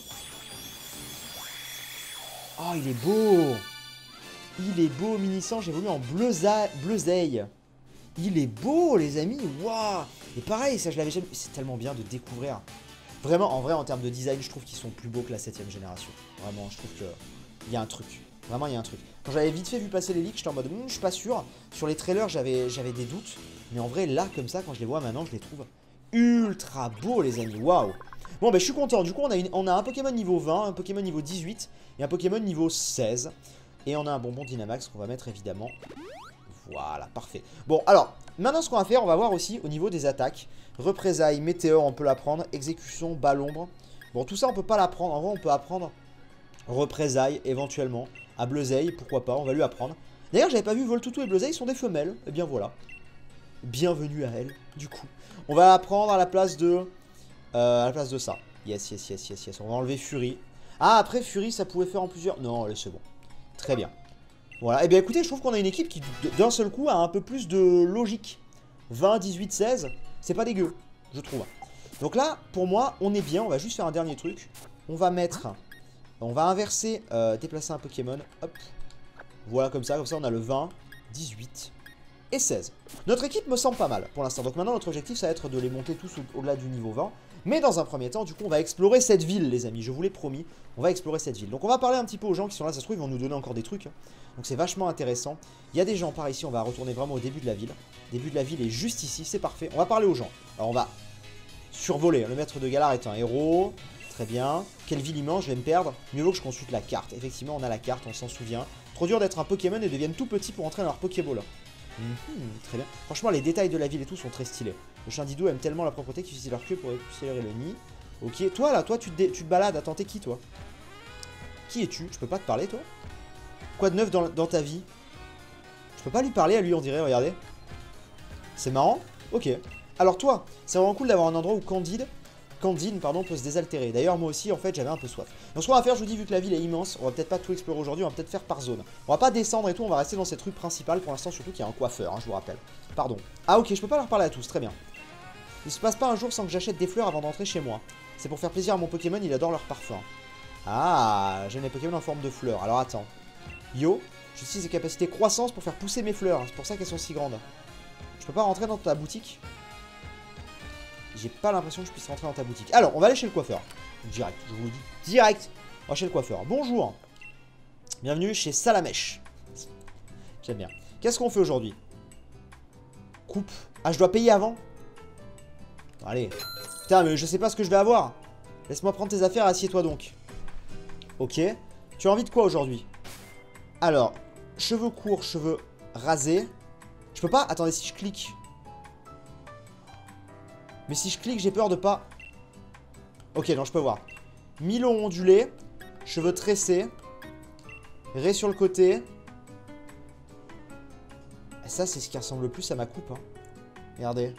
Oh, il est beau. Il est beau, Mini-Zange évolue en Bleuzeille. Il est beau, les amis. Waouh. Et pareil, ça, je l'avais jamais... C'est tellement bien de découvrir. Vraiment, en vrai, en termes de design, je trouve qu'ils sont plus beaux que la septième génération. Vraiment, je trouve qu'il y a un truc. Vraiment, il y a un truc. Quand j'avais vite fait vu passer les leaks, j'étais en mode, hm, je suis pas sûr. Sur les trailers, j'avais des doutes. Mais en vrai, là, comme ça, quand je les vois maintenant, je les trouve ultra beaux, les amis. Waouh. Bon, ben, je suis content. Du coup, on a, une, on a un Pokémon niveau vingt, un Pokémon niveau dix-huit et un Pokémon niveau seize. Et on a un bonbon Dynamax qu'on va mettre, évidemment. Voilà, parfait. Bon, alors, maintenant ce qu'on va faire, on va voir aussi au niveau des attaques. Représailles, météore, on peut la prendre. Exécution, bas l'ombre. Bon, tout ça, on peut pas l'apprendre. En vrai, on peut apprendre représailles, éventuellement. À Bleuzeille, pourquoi pas, on va lui apprendre. D'ailleurs, j'avais pas vu Voltoutou et Bleuzeille sont des femelles. Et bien voilà. Bienvenue à elle, du coup. On va apprendre à la place de... Euh, à la place de ça. Yes, yes, yes, yes, yes. On va enlever Fury. Ah, après, Fury, ça pouvait faire en plusieurs... Non, allez, c'est bon. Très bien. Voilà. Et bien, écoutez, je trouve qu'on a une équipe qui, d'un seul coup, a un peu plus de logique. vingt, dix-huit, seize. C'est pas dégueu, je trouve. Donc là, pour moi, on est bien. On va juste faire un dernier truc. On va mettre... On va inverser, euh, déplacer un Pokémon. Hop. Voilà, comme ça. Comme ça, on a le vingt, dix-huit et seize. Notre équipe me semble pas mal pour l'instant. Donc maintenant, notre objectif, ça va être de les monter tous au-delà du niveau vingt. Mais dans un premier temps, du coup, on va explorer cette ville, les amis. Je vous l'ai promis. On va explorer cette ville. Donc on va parler un petit peu aux gens qui sont là. Ça se trouve, ils vont nous donner encore des trucs. Donc c'est vachement intéressant. Il y a des gens par ici. On va retourner vraiment au début de la ville. Le début de la ville est juste ici. C'est parfait. On va parler aux gens. Alors on va survoler. Le maître de Galar est un héros. Très bien. Quelle ville il mange? Je vais me perdre. Mieux vaut que je consulte la carte. Effectivement, on a la carte. On s'en souvient. Trop dur d'être un Pokémon et deviennent tout petits pour entrer dans leur Pokéball. Mmh, très bien. Franchement, les détails de la ville et tout sont très stylés. Le chien d'Idou aime tellement la propreté qu'ils utilisent leur queue pour accélérer le nid. Ok. Toi, là, toi, tu te, tu te balades. Attends, t'es qui, toi? Qui es-tu? Je peux pas te parler, toi? Quoi de neuf dans, dans ta vie? Je peux pas lui parler à lui, on dirait, regardez. C'est marrant. Ok. Alors, toi, c'est vraiment cool d'avoir un endroit où Candide... Candine, pardon, peut se désaltérer. D'ailleurs, moi aussi, en fait, j'avais un peu soif. Donc, ce qu'on va faire, je vous dis, vu que la ville est immense, on va peut-être pas tout explorer aujourd'hui, on va peut-être faire par zone. On va pas descendre et tout, on va rester dans cette rue principale pour l'instant, surtout qu'il y a un coiffeur, hein, je vous rappelle. Pardon. Ah, ok, je peux pas leur parler à tous, très bien. Il se passe pas un jour sans que j'achète des fleurs avant d'entrer chez moi. C'est pour faire plaisir à mon Pokémon, il adore leur parfum. Ah, j'aime les Pokémon en forme de fleurs. Alors, attends. Yo, j'utilise des capacités croissance pour faire pousser mes fleurs. C'est pour ça qu'elles sont si grandes. Je peux pas rentrer dans ta boutique? J'ai pas l'impression que je puisse rentrer dans ta boutique. Alors, on va aller chez le coiffeur. Direct, je vous le dis. Direct. On va chez le coiffeur. Bonjour. Bienvenue chez Salamèche. J'aime bien. Qu'est-ce qu'on fait aujourd'hui? Coupe. Ah, je dois payer avant? Allez. Putain, mais je sais pas ce que je vais avoir. Laisse-moi prendre tes affaires et assieds-toi donc. Ok. Tu as envie de quoi aujourd'hui? Alors, cheveux courts, cheveux rasés. Je peux pas? Attendez, si je clique... Mais si je clique, j'ai peur de pas... Ok, non, je peux voir. Mi-long ondulé. Cheveux tressés. Raies sur le côté. Et ça, c'est ce qui ressemble le plus à ma coupe. Hein. Regardez.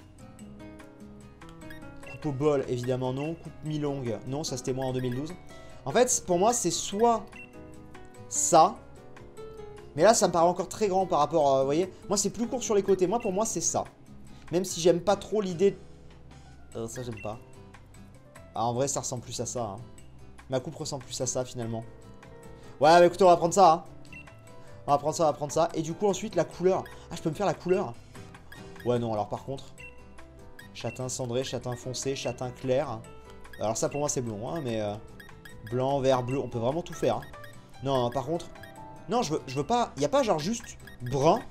Coupe au bol, évidemment non. Coupe mi-longue, non, ça c'était moi en deux mille douze. En fait, pour moi, c'est soit ça. Mais là, ça me paraît encore très grand par rapport à... Vous voyez, moi, c'est plus court sur les côtés. Moi, pour moi, c'est ça. Même si j'aime pas trop l'idée... Euh, ça, j'aime pas. Ah, en vrai, ça ressemble plus à ça. Hein. Ma coupe ressemble plus à ça, finalement. Ouais, bah écoutez, on va prendre ça. Hein. On va prendre ça, on va prendre ça. Et du coup, ensuite, la couleur. Ah, je peux me faire la couleur? Ouais, non, alors par contre... Châtain cendré, châtain foncé, châtain clair. Alors ça, pour moi, c'est blond, hein, mais... Euh, blanc, vert, bleu, on peut vraiment tout faire. Hein. Non, par contre... Non, je veux, je veux pas... Il n'y a pas genre juste brun.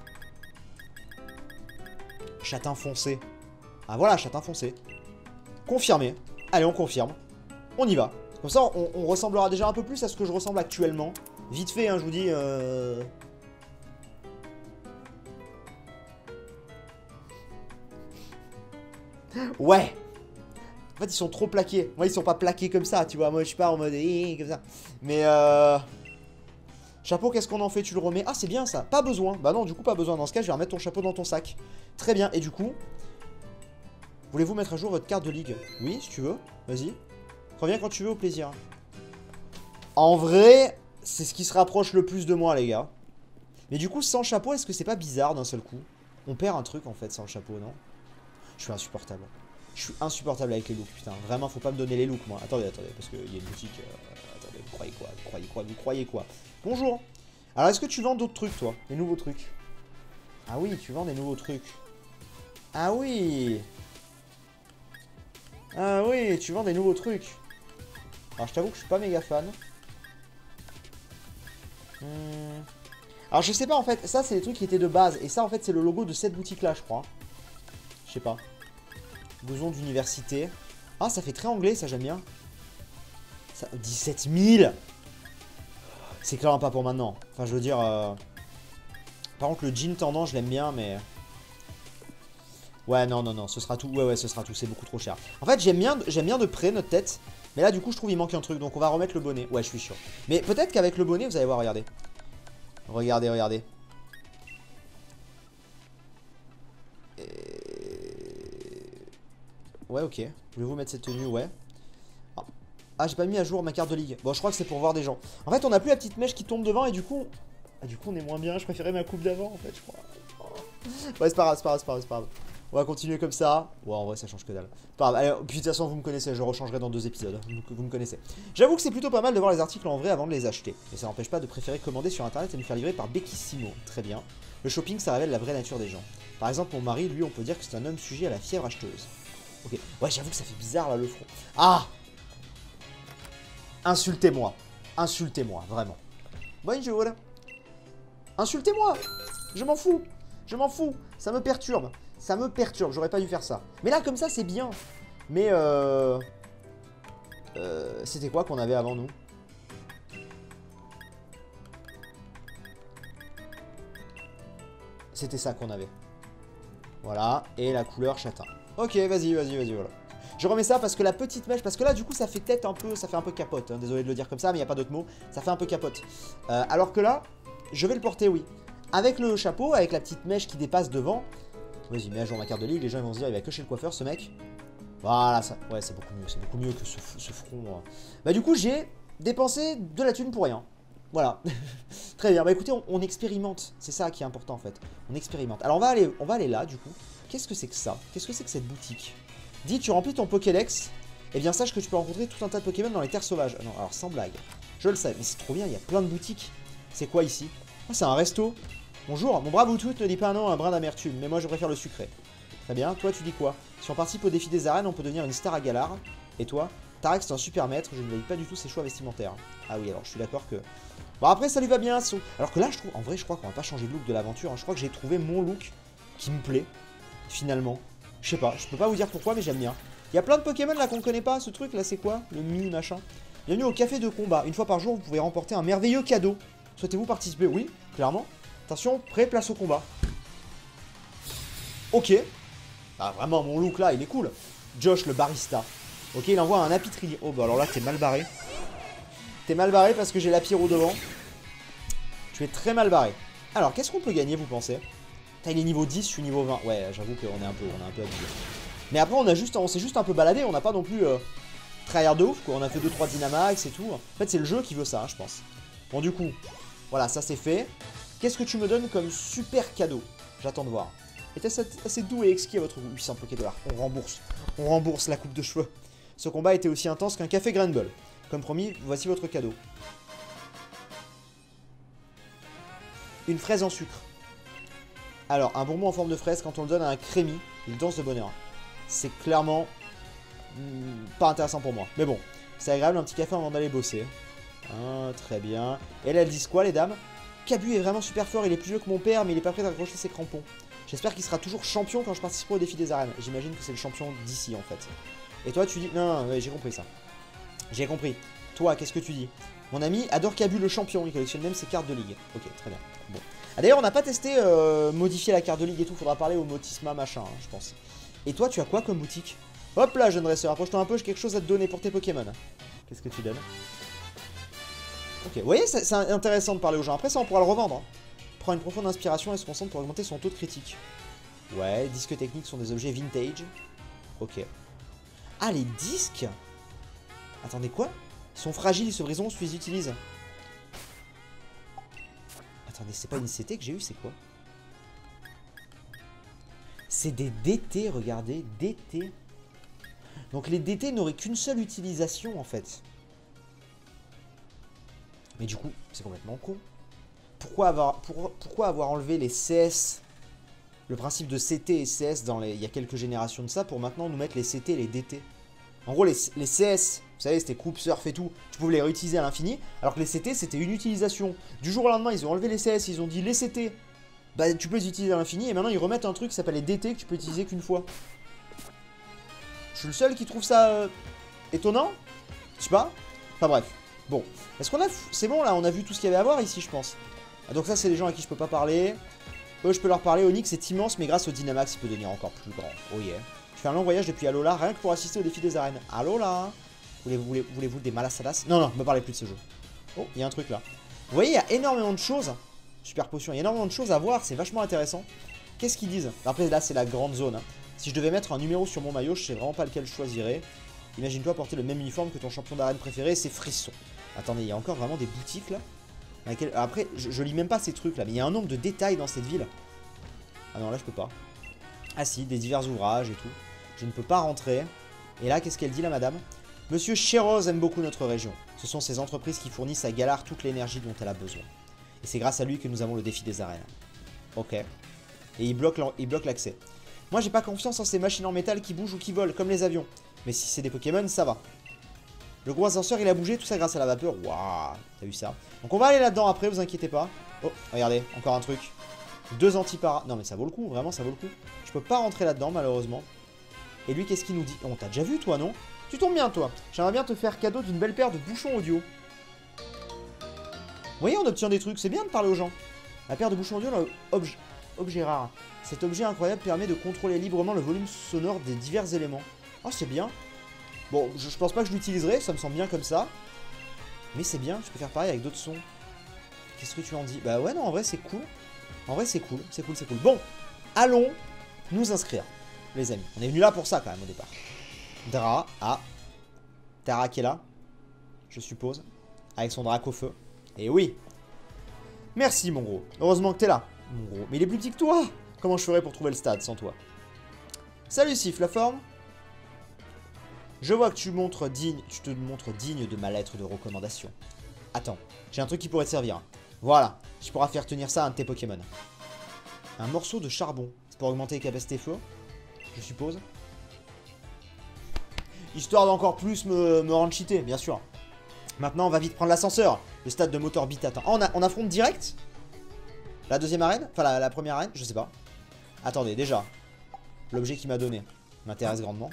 Châtain foncé. Ah voilà, châtain foncé. Confirmé. Allez, on confirme. On y va. Comme ça, on, on ressemblera déjà un peu plus à ce que je ressemble actuellement. Vite fait, hein, je vous dis. Euh... Ouais. En fait, ils sont trop plaqués. Moi, ils sont pas plaqués comme ça, tu vois. Moi, je pars en mode... comme ça. Mais euh... Chapeau, qu'est-ce qu'on en fait? Tu le remets? Ah, c'est bien ça. Pas besoin. Bah non, du coup, pas besoin. Dans ce cas, je vais remettre ton chapeau dans ton sac. Très bien. Et du coup... Voulez-vous mettre à jour votre carte de ligue? Oui, si tu veux. Vas-y. Reviens quand tu veux, au plaisir. En vrai, c'est ce qui se rapproche le plus de moi, les gars. Mais du coup, sans chapeau, est-ce que c'est pas bizarre d'un seul coup? On perd un truc, en fait, sans le chapeau, non? Je suis insupportable. Je suis insupportable avec les looks, putain. Vraiment, faut pas me donner les looks, moi. Attendez, attendez, parce qu'il y a une boutique... Euh... Attendez, vous croyez quoi? Vous croyez quoi? Vous croyez quoi? Bonjour. Alors, est-ce que tu vends d'autres trucs, toi? Des nouveaux trucs? Ah oui, tu vends des nouveaux trucs. Ah oui. Ah oui, tu vends des nouveaux trucs. Alors je t'avoue que je suis pas méga fan. Hmm. Alors je sais pas en fait, ça c'est les trucs qui étaient de base. Et ça en fait c'est le logo de cette boutique là je crois. Je sais pas. Blouson d'université. Ah ça fait très anglais ça j'aime bien. Ça, dix-sept mille. C'est clairement pas pour maintenant. Enfin je veux dire... Euh... Par contre, le jean tendant, je l'aime bien, mais... Ouais, non, non, non, ce sera tout. Ouais, ouais, ce sera tout, c'est beaucoup trop cher. En fait, j'aime bien, j'aime bien de près notre tête. Mais là, du coup, je trouve qu'il manque un truc. Donc, on va remettre le bonnet. Ouais, je suis sûr. Mais peut-être qu'avec le bonnet, vous allez voir, regardez. Regardez, regardez. Et... Ouais, ok. Voulez-vous mettre cette tenue? Ouais. Ah, ah j'ai pas mis à jour ma carte de ligue. Bon, je crois que c'est pour voir des gens. En fait, on a plus la petite mèche qui tombe devant et du coup... Ah, du coup, on est moins bien. Je préférais ma coupe d'avant, en fait, je crois. Ouais, c'est pas grave, c'est pas grave, c'est pas grave, c'est pas grave. On va continuer comme ça. Ouais, en vrai, ça change que dalle. Pas grave. Allez, puis de toute façon, vous me connaissez, je rechangerai dans deux épisodes. Vous, vous me connaissez. J'avoue que c'est plutôt pas mal de voir les articles en vrai avant de les acheter. Mais ça n'empêche pas de préférer commander sur internet et me faire livrer par Beckissimo. Très bien. Le shopping, ça révèle la vraie nature des gens. Par exemple, mon mari, lui, on peut dire que c'est un homme sujet à la fièvre acheteuse. Ok. Ouais, j'avoue que ça fait bizarre là le front. Ah! Insultez-moi. Insultez-moi, vraiment. Bonjour. Insultez-moi. Je m'en fous. Je m'en fous. Ça me perturbe. Ça me perturbe, j'aurais pas dû faire ça. Mais là, comme ça, c'est bien. Mais euh... euh c'était quoi qu'on avait avant nous? C'était ça qu'on avait. Voilà, et la couleur châtain. Ok, vas-y, vas-y, vas-y, voilà. Je remets ça parce que la petite mèche, parce que là, du coup, ça fait tête un peu, ça fait un peu capote. Hein. Désolé de le dire comme ça, mais il n'y a pas d'autre mot. Ça fait un peu capote. Euh, alors que là, je vais le porter, oui. Avec le chapeau, avec la petite mèche qui dépasse devant. Vas-y, mets à jour ma carte de ligue, les gens ils vont se dire il va que chez le coiffeur ce mec. Voilà, ça. Ouais, c'est beaucoup mieux, c'est beaucoup mieux que ce, ce front. Euh. Bah du coup, j'ai dépensé de la thune pour rien. Voilà. Très bien. Bah écoutez, on, on expérimente. C'est ça qui est important en fait. On expérimente. Alors on va aller, on va aller là du coup. Qu'est-ce que c'est que ça? Qu'est-ce que c'est que cette boutique? Dis, tu remplis ton Pokédex. Eh bien sache que tu peux rencontrer tout un tas de Pokémon dans les terres sauvages. Non, alors sans blague. Je le sais, mais c'est trop bien, il y a plein de boutiques. C'est quoi ici? Oh, c'est un resto. Bonjour, mon brave Bluetooth ne dit pas un nom à un brin d'amertume, mais moi je préfère le sucré. Très bien, toi tu dis quoi? Si on participe au défi des arènes, on peut devenir une star à Galar. Et toi? Tarek c'est un super maître, je ne valide pas du tout ses choix vestimentaires. Ah oui, alors je suis d'accord que... Bon après ça lui va bien, so... alors que là je trouve, en vrai je crois qu'on va pas changer de look de l'aventure, hein. Je crois que j'ai trouvé mon look qui me plaît, finalement. Je sais pas, je peux pas vous dire pourquoi mais j'aime bien. Il y a plein de Pokémon là qu'on connaît pas, ce truc là c'est quoi? Le mi machin. Bienvenue au café de combat, une fois par jour vous pouvez remporter un merveilleux cadeau. Souhaitez-vous participer? Oui, clairement. Attention, prêt, place au combat. Ok. Ah, vraiment, mon look là, il est cool. Josh, le barista. Ok, il envoie un apitri. Oh, bah alors là, t'es mal barré. T'es mal barré parce que j'ai la pyro devant. Tu es très mal barré. Alors, qu'est-ce qu'on peut gagner, vous pensez? T'as, il est niveau dix, je suis niveau vingt. Ouais, j'avoue qu'on est un peu, on est un peu abusé. Mais après, on a juste, on s'est juste un peu baladé. On n'a pas non plus euh, tryhard de ouf, quoi. On a fait deux trois Dynamax et tout. En fait, c'est le jeu qui veut ça, hein, je pense. Bon, du coup, voilà, ça c'est fait. Qu'est-ce que tu me donnes comme super cadeau? J'attends de voir. Est-ce assez doux et exquis à votre goût? huit cents Pokédollars. On rembourse. On rembourse la coupe de cheveux. Ce combat était aussi intense qu'un café Granbull. Comme promis, voici votre cadeau. Une fraise en sucre. Alors, un bonbon en forme de fraise, quand on le donne à un crémi, il danse de bonheur. C'est clairement hmm, pas intéressant pour moi. Mais bon, c'est agréable, un petit café avant d'aller bosser. Ah, très bien. Et là, elles disent quoi, les dames? Cabu est vraiment super fort, il est plus vieux que mon père, mais il est pas prêt d'accrocher ses crampons. J'espère qu'il sera toujours champion quand je participerai au défi des arènes. J'imagine que c'est le champion d'ici, en fait. Et toi, tu dis... Non, non, ouais, j'ai compris ça. J'ai compris. Toi, qu'est-ce que tu dis? Mon ami adore Cabu le champion, il collectionne même ses cartes de ligue. Ok, très bien. Bon. Ah, d'ailleurs, on n'a pas testé euh, modifier la carte de ligue et tout, faudra parler au Motisma machin, hein, je pense. Et toi, tu as quoi comme boutique? Hop là, jeune dresseur, approche-toi un peu, j'ai quelque chose à te donner pour tes Pokémon. Qu'est-ce que tu donnes? Ok, vous voyez, c'est intéressant de parler aux gens. Après, ça, on pourra le revendre. Hein. Prend une profonde inspiration et se concentre pour augmenter son taux de critique. Ouais, disques techniques sont des objets vintage. Ok. Ah, les disques? Attendez, quoi? Ils sont fragiles, ils se briseront si tu les utilises. Attendez, c'est pas une C T que j'ai eu, c'est quoi? C'est des D T, regardez, D T. Donc les D T n'auraient qu'une seule utilisation, en fait. Mais du coup, c'est complètement con. Pourquoi avoir, pour, pourquoi avoir enlevé les C S, le principe de C T et C S dans les, il y a quelques générations de ça, pour maintenant nous mettre les C T et les D T? En gros, les, les C S, vous savez, c'était coupe, surf et tout, tu pouvais les réutiliser à l'infini, alors que les C T, c'était une utilisation. Du jour au lendemain, ils ont enlevé les C S, ils ont dit les C T, bah tu peux les utiliser à l'infini, et maintenant ils remettent un truc qui s'appelle les D T que tu peux utiliser qu'une fois. Je suis le seul qui trouve ça euh, étonnant? Je sais pas. Enfin bref. Bon. Est-ce qu'on a... C'est bon là, on a vu tout ce qu'il y avait à voir ici, je pense. Ah, donc ça, c'est les gens à qui je peux pas parler. Eux, je peux leur parler. Onyx est immense, mais grâce au Dynamax, il peut devenir encore plus grand. Oh yeah. Je fais un long voyage depuis Alola, rien que pour assister au défi des arènes. Alola. Voulez-vous voulez, voulez des malasadas? Non, non, ne me parlez plus de ce jeu. Oh, il y a un truc là. Vous voyez, il y a énormément de choses. Super potion, il y a énormément de choses à voir, c'est vachement intéressant. Qu'est-ce qu'ils disent? Après, là, c'est la grande zone. Hein. Si je devais mettre un numéro sur mon maillot, je sais vraiment pas lequel je choisirais. Imagine-toi porter le même uniforme que ton champion d'arène préféré, c'est Frisson. Attendez, il y a encore vraiment des boutiques là. Laquelle... Après, je, je lis même pas ces trucs là, mais il y a un nombre de détails dans cette ville. Ah non, là je peux pas. Ah si, des divers ouvrages et tout. Je ne peux pas rentrer. Et là, qu'est-ce qu'elle dit la madame? Monsieur Chéroz aime beaucoup notre région. Ce sont ces entreprises qui fournissent à Galar toute l'énergie dont elle a besoin. Et c'est grâce à lui que nous avons le défi des arènes. Ok. Et il bloque l'accès. Moi, j'ai pas confiance en ces machines en métal qui bougent ou qui volent, comme les avions. Mais si c'est des Pokémon, ça va. Le gros ascenseur, il a bougé, tout ça grâce à la vapeur. Waouh, t'as vu ça? Donc on va aller là-dedans après, vous inquiétez pas. Oh, regardez, encore un truc. Deux anti-para. Non mais ça vaut le coup, vraiment ça vaut le coup. Je peux pas rentrer là-dedans, malheureusement. Et lui, qu'est-ce qu'il nous dit? On t'a déjà vu, toi, non? Tu tombes bien, toi. J'aimerais bien te faire cadeau d'une belle paire de bouchons audio. Vous voyez, on obtient des trucs, c'est bien de parler aux gens. La paire de bouchons audio, là, objet, objet rare. Cet objet incroyable permet de contrôler librement le volume sonore des divers éléments. Oh, c'est bien. Bon, je, je pense pas que je l'utiliserai, ça me semble bien comme ça. Mais c'est bien, je peux faire pareil avec d'autres sons. Qu'est-ce que tu en dis? Bah ouais, non, en vrai, c'est cool. En vrai, c'est cool, c'est cool, c'est cool. Bon, allons nous inscrire, les amis. On est venu là pour ça, quand même, au départ. Dra, ah. Tara qui est là, je suppose. Avec son drac au feu. Et oui. Merci, mon gros. Heureusement que t'es là, mon gros. Mais il est plus petit que toi. Comment je ferais pour trouver le stade sans toi? Salut, Sif, la forme? Je vois que tu, montres digne, tu te montres digne de ma lettre de recommandation. Attends, j'ai un truc qui pourrait te servir. Voilà, tu pourras faire tenir ça à un de tes Pokémon. Un morceau de charbon. C'est pour augmenter les capacités feu, je suppose. Histoire d'encore plus me, me rendre cheaté, bien sûr. Maintenant, on va vite prendre l'ascenseur. Le stade de Motorbit attend. Oh, on, a, on affronte direct la deuxième arène? Enfin, la, la première arène? Je sais pas. Attendez, déjà. L'objet qu'il m'a donné m'intéresse grandement.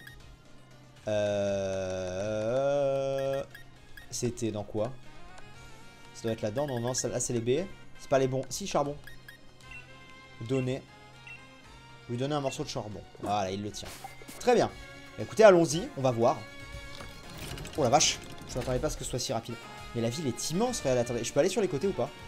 Euh... C'était dans quoi? Ça doit être là-dedans. Non, non, là c'est les B. C'est pas les bons. Si, charbon. Donner. Lui donner un morceau de charbon. Voilà, il le tient. Très bien. Écoutez, allons-y. On va voir. Oh la vache. Je m'attendais pas à ce que ce soit si rapide. Mais la ville est immense. Attendez, je peux aller sur les côtés ou pas?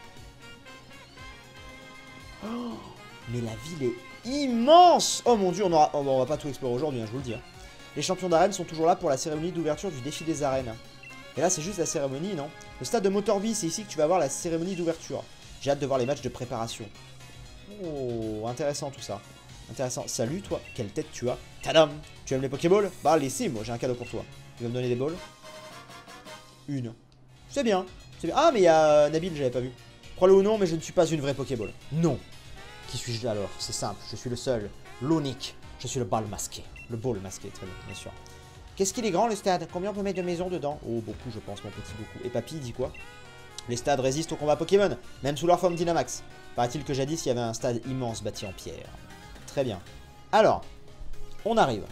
Oh, mais la ville est immense. Oh mon dieu, on aura... oh, bon, on va pas tout explorer aujourd'hui, hein, je vous le dis. Hein. Les champions d'arène sont toujours là pour la cérémonie d'ouverture du défi des arènes. Et là, c'est juste la cérémonie, non? Le stade de Motorby, c'est ici que tu vas voir la cérémonie d'ouverture. J'ai hâte de voir les matchs de préparation. Oh, intéressant tout ça. Intéressant. Salut, toi. Quelle tête tu as. Tadam! Tu aimes les Pokéballs? Bah, laissez, moi, j'ai un cadeau pour toi. Tu vas me donner des balls? Une. C'est bien. bien. Ah, mais il y a Nabil, j'avais pas vu. Crois-le ou non, mais je ne suis pas une vraie Pokéball. Non. Qui suis-je alors? C'est simple, je suis le seul, l'unique. Je suis le bal masqué. Le ball masqué, très bien, bien sûr. Qu'est-ce qu'il est grand le stade? Combien on peut mettre de maisons dedans? Oh, beaucoup, je pense, mon petit, beaucoup. Et papy dit quoi? Les stades résistent au combat Pokémon, même sous leur forme Dynamax. Paraît-il que jadis, il y avait un stade immense bâti en pierre. Très bien. Alors, on arrive.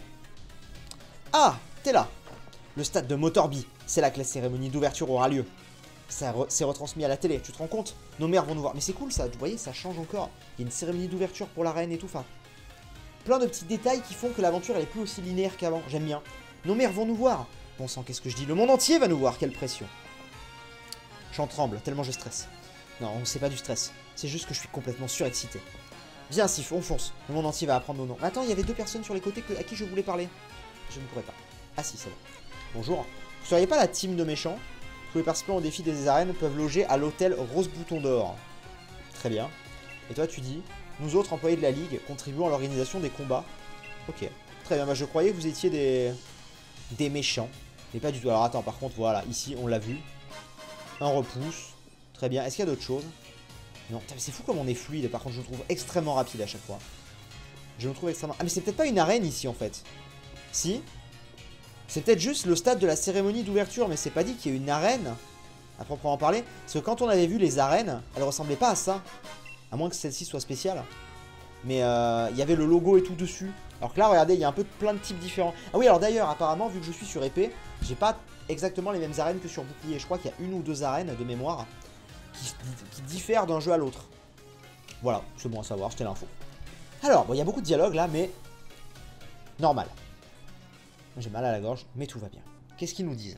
Ah, t'es là. Le stade de Motorby. C'est là que la cérémonie d'ouverture aura lieu. Ça re c'est retransmis à la télé, tu te rends compte? Nos mères vont nous voir. Mais c'est cool ça, vous voyez, ça change encore. Il y a une cérémonie d'ouverture pour l'arène et tout, enfin. Plein de petits détails qui font que l'aventure elle est plus aussi linéaire qu'avant, j'aime bien. Nos mères vont nous voir. Bon sang, qu'est-ce que je dis? Le monde entier va nous voir, quelle pression. J'en tremble, tellement je stresse. Non, c'est pas du stress, c'est juste que je suis complètement surexcité. Viens Sif, on fonce, le monde entier va apprendre nos noms. Mais attends, il y avait deux personnes sur les côtés que, à qui je voulais parler. Je ne pourrais pas. Ah si, c'est bon. Bonjour. Vous seriez pas la team de méchants? Tous les participants au défi des arènes peuvent loger à l'hôtel Rose Bouton d'Or. Très bien. Et toi tu dis, nous autres employés de la Ligue contribuons à l'organisation des combats. Ok. Très bien, bah, je croyais que vous étiez des... des méchants. Mais pas du tout. Alors attends, par contre, voilà, ici on l'a vu. Un repousse. Très bien. Est-ce qu'il y a d'autres choses? Non. C'est fou comme on est fluide. Par contre, je le trouve extrêmement rapide à chaque fois. Je le trouve extrêmement... Ah mais c'est peut-être pas une arène ici en fait. Si. C'est peut-être juste le stade de la cérémonie d'ouverture, mais c'est pas dit qu'il y ait une arène, à proprement parler. Parce que quand on avait vu les arènes, elles ressemblaient pas à ça. À moins que celle-ci soit spéciale. Mais euh, il y avait le logo et tout dessus. Alors que là, regardez, il y a un peu plein de types différents. Ah oui, alors d'ailleurs, apparemment, vu que je suis sur épée, j'ai pas exactement les mêmes arènes que sur bouclier. Je crois qu'il y a une ou deux arènes de mémoire qui, qui diffèrent d'un jeu à l'autre. Voilà, c'est bon à savoir, c'était l'info. Alors, bon, il y a beaucoup de dialogues là, mais normal. J'ai mal à la gorge, mais tout va bien. Qu'est-ce qu'ils nous disent?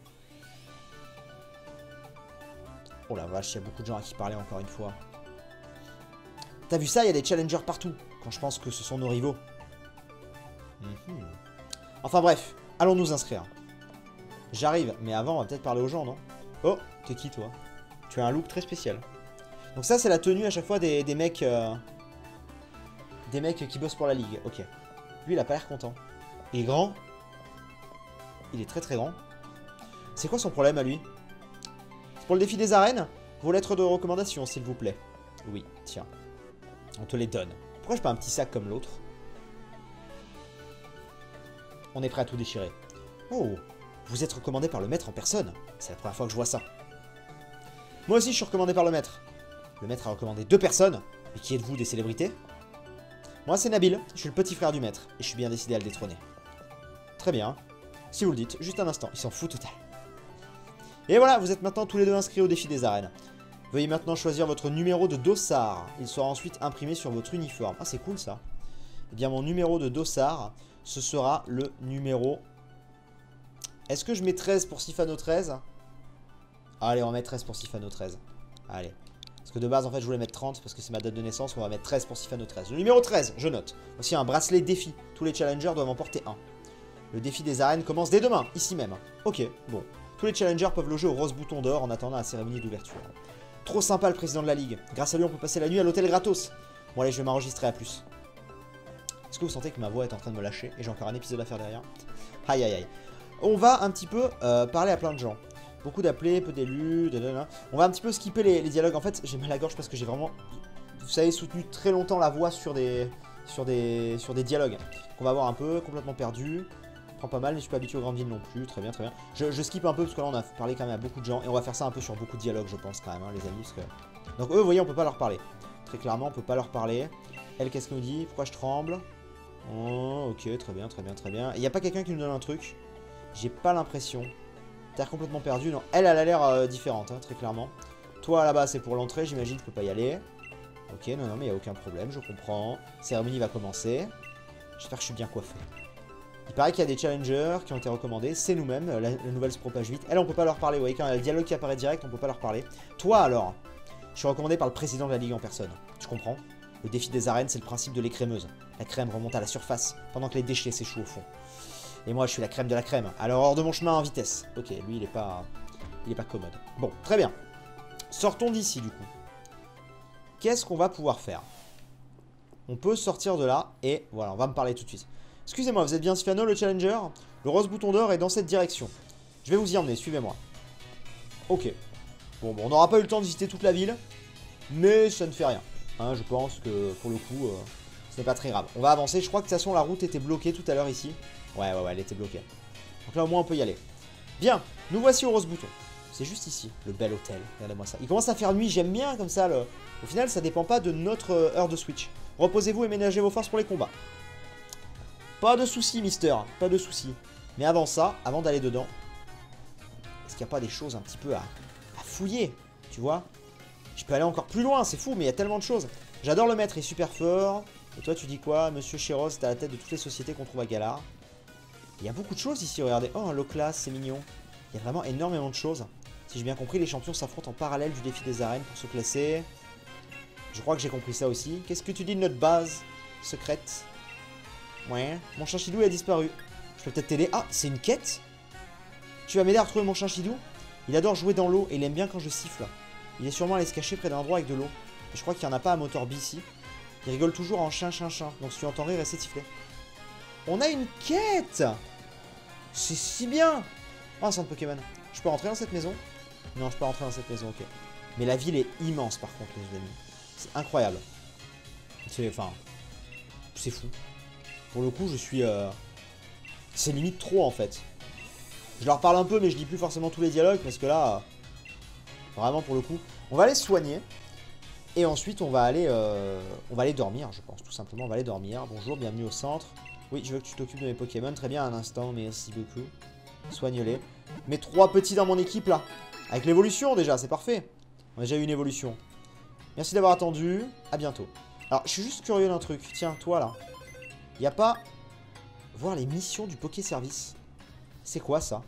Oh la vache, il y a beaucoup de gens à qui parler encore une fois. T'as vu ça, il y a des challengers partout, quand je pense que ce sont nos rivaux. Mm-hmm. Enfin bref, allons nous inscrire. J'arrive, mais avant on va peut-être parler aux gens, non? Oh, t'es qui toi? Tu as un look très spécial. Donc ça c'est la tenue à chaque fois des, des mecs... Euh, des mecs qui bossent pour la ligue, ok. Lui il a pas l'air content. Il est grand. Il est très très grand. C'est quoi son problème à lui? C'est pour le défi des arènes? Vos lettres de recommandation s'il vous plaît. Oui, tiens. On te les donne. Pourquoi j'ai pas un petit sac comme l'autre? On est prêt à tout déchirer. Oh, vous êtes recommandé par le maître en personne. C'est la première fois que je vois ça. Moi aussi je suis recommandé par le maître. Le maître a recommandé deux personnes. Mais qui êtes-vous, des célébrités? Moi c'est Nabil, je suis le petit frère du maître. Et je suis bien décidé à le détrôner. Très bien. Si vous le dites, juste un instant, il s'en fout total. Et voilà, vous êtes maintenant tous les deux inscrits au défi des arènes. Veuillez maintenant choisir votre numéro de dossard. Il sera ensuite imprimé sur votre uniforme. Ah, c'est cool ça. Eh bien, mon numéro de dossard, ce sera le numéro... Est-ce que je mets treize pour Sifano treize? Allez, on va mettre treize pour Sifano treize. Allez. Parce que de base, en fait, je voulais mettre trente parce que c'est ma date de naissance. On va mettre treize pour Sifano treize. Le numéro treize, je note. Aussi un bracelet défi. Tous les challengers doivent en porter un. Le défi des arènes commence dès demain, ici même. Ok, bon. Tous les challengers peuvent loger au Rose Bouton d'Or en attendant la cérémonie d'ouverture. Trop sympa le président de la ligue. Grâce à lui, on peut passer la nuit à l'hôtel gratos. Bon allez, je vais m'enregistrer à plus. Est-ce que vous sentez que ma voix est en train de me lâcher? Et j'ai encore un épisode à faire derrière. Aïe aïe aïe. On va un petit peu euh, parler à plein de gens. Beaucoup d'appelés, peu d'élus, on va un petit peu skipper les, les dialogues. En fait, j'ai mal à la gorge parce que j'ai vraiment, vous savez, soutenu très longtemps la voix sur des, sur des, sur des dialogues. On va voir un peu, complètement perdu. Prends pas mal, mais je suis pas habitué aux grandes villes non plus. Très bien, très bien. Je, je skip un peu parce que là on a parlé quand même à beaucoup de gens. Et on va faire ça un peu sur beaucoup de dialogues, je pense, quand même, hein, les amis. Parce que... Donc eux, vous voyez, on peut pas leur parler. Très clairement, on peut pas leur parler. Elle, qu'est-ce qu'elle nous dit? Pourquoi je tremble? Oh, ok, très bien, très bien, très bien. Il n'y a pas quelqu'un qui nous donne un truc? J'ai pas l'impression. T'as l'air complètement perdu. Non, elle, elle a l'air euh, différente, hein, très clairement. Toi, là-bas, c'est pour l'entrée, j'imagine, tu peux pas y aller. Ok, non, non, mais il n'y a aucun problème, je comprends. Cérémonie va commencer. J'espère que je suis bien coiffé. Il paraît qu'il y a des challengers qui ont été recommandés. C'est nous-mêmes, la, la nouvelle se propage vite. Elle, on peut pas leur parler. Vous voyez, quand il y a le dialogue qui apparaît direct, on peut pas leur parler. Toi, alors, je suis recommandé par le président de la ligue en personne. Tu comprends? Le défi des arènes, c'est le principe de l'écrémeuse. La crème remonte à la surface pendant que les déchets s'échouent au fond. Et moi, je suis la crème de la crème. Alors, hors de mon chemin en vitesse. Ok, lui, il est pas, il est pas commode. Bon, très bien. Sortons d'ici, du coup. Qu'est-ce qu'on va pouvoir faire? On peut sortir de là et voilà, on va me parler tout de suite. Excusez-moi, vous êtes bien Sifano, le challenger? Le Rose Bouton d'Or est dans cette direction. Je vais vous y emmener, suivez-moi. Ok. Bon, bon on n'aura pas eu le temps de visiter toute la ville, mais ça ne fait rien. Hein, je pense que pour le coup, euh, ce n'est pas très grave. On va avancer. Je crois que de toute façon, la route était bloquée tout à l'heure ici. Ouais, ouais, ouais, elle était bloquée. Donc là, au moins, on peut y aller. Bien, nous voici au Rose Bouton. C'est juste ici, le bel hôtel. Regardez-moi ça. Il commence à faire nuit, j'aime bien comme ça. Le... Au final, ça dépend pas de notre heure de switch. Reposez-vous et ménagez vos forces pour les combats. Pas de soucis, mister, pas de soucis. Mais avant ça, avant d'aller dedans, est-ce qu'il n'y a pas des choses un petit peu à, à fouiller? Tu vois? Je peux aller encore plus loin, c'est fou, mais il y a tellement de choses. J'adore le maître, il est super fort. Et toi, tu dis quoi? Monsieur Chiros, t'es à la tête de toutes les sociétés qu'on trouve à Galar. Il y a beaucoup de choses ici, regardez. Oh, un low class, c'est mignon. Il y a vraiment énormément de choses. Si j'ai bien compris, les champions s'affrontent en parallèle du défi des arènes pour se classer. Je crois que j'ai compris ça aussi. Qu'est-ce que tu dis de notre base secrète? Ouais, mon chinchidou a disparu. Je peux peut-être t'aider. Ah, c'est une quête? Tu vas m'aider à retrouver mon chinchidou? Il adore jouer dans l'eau et il aime bien quand je siffle. Il est sûrement allé se cacher près d'un endroit avec de l'eau. Et je crois qu'il n'y en a pas à Motor B ici. Il rigole toujours en chien, chien, chien. Donc si tu entends rire, essaie de siffler. On a une quête! C'est si bien! Oh, un centre Pokémon. Je peux rentrer dans cette maison? Non, je peux rentrer dans cette maison, ok. Mais la ville est immense par contre, les amis. C'est incroyable. C'est, enfin, c'est fou. Pour le coup, je suis... Euh... C'est limite trop, en fait. Je leur parle un peu, mais je dis plus forcément tous les dialogues, parce que là... Euh... Vraiment, pour le coup... On va aller se soigner. Et ensuite, on va aller... Euh... On va aller dormir, je pense, tout simplement. On va aller dormir. Bonjour, bienvenue au centre. Oui, je veux que tu t'occupes de mes Pokémon. Très bien, un instant, merci beaucoup. Soigne-les. Mes trois petits dans mon équipe, là. Avec l'évolution, déjà, c'est parfait. On a déjà eu une évolution. Merci d'avoir attendu. À bientôt. Alors, je suis juste curieux d'un truc. Tiens, toi là. Il n'y a pas... Voir les missions du Poké Service. C'est quoi ça?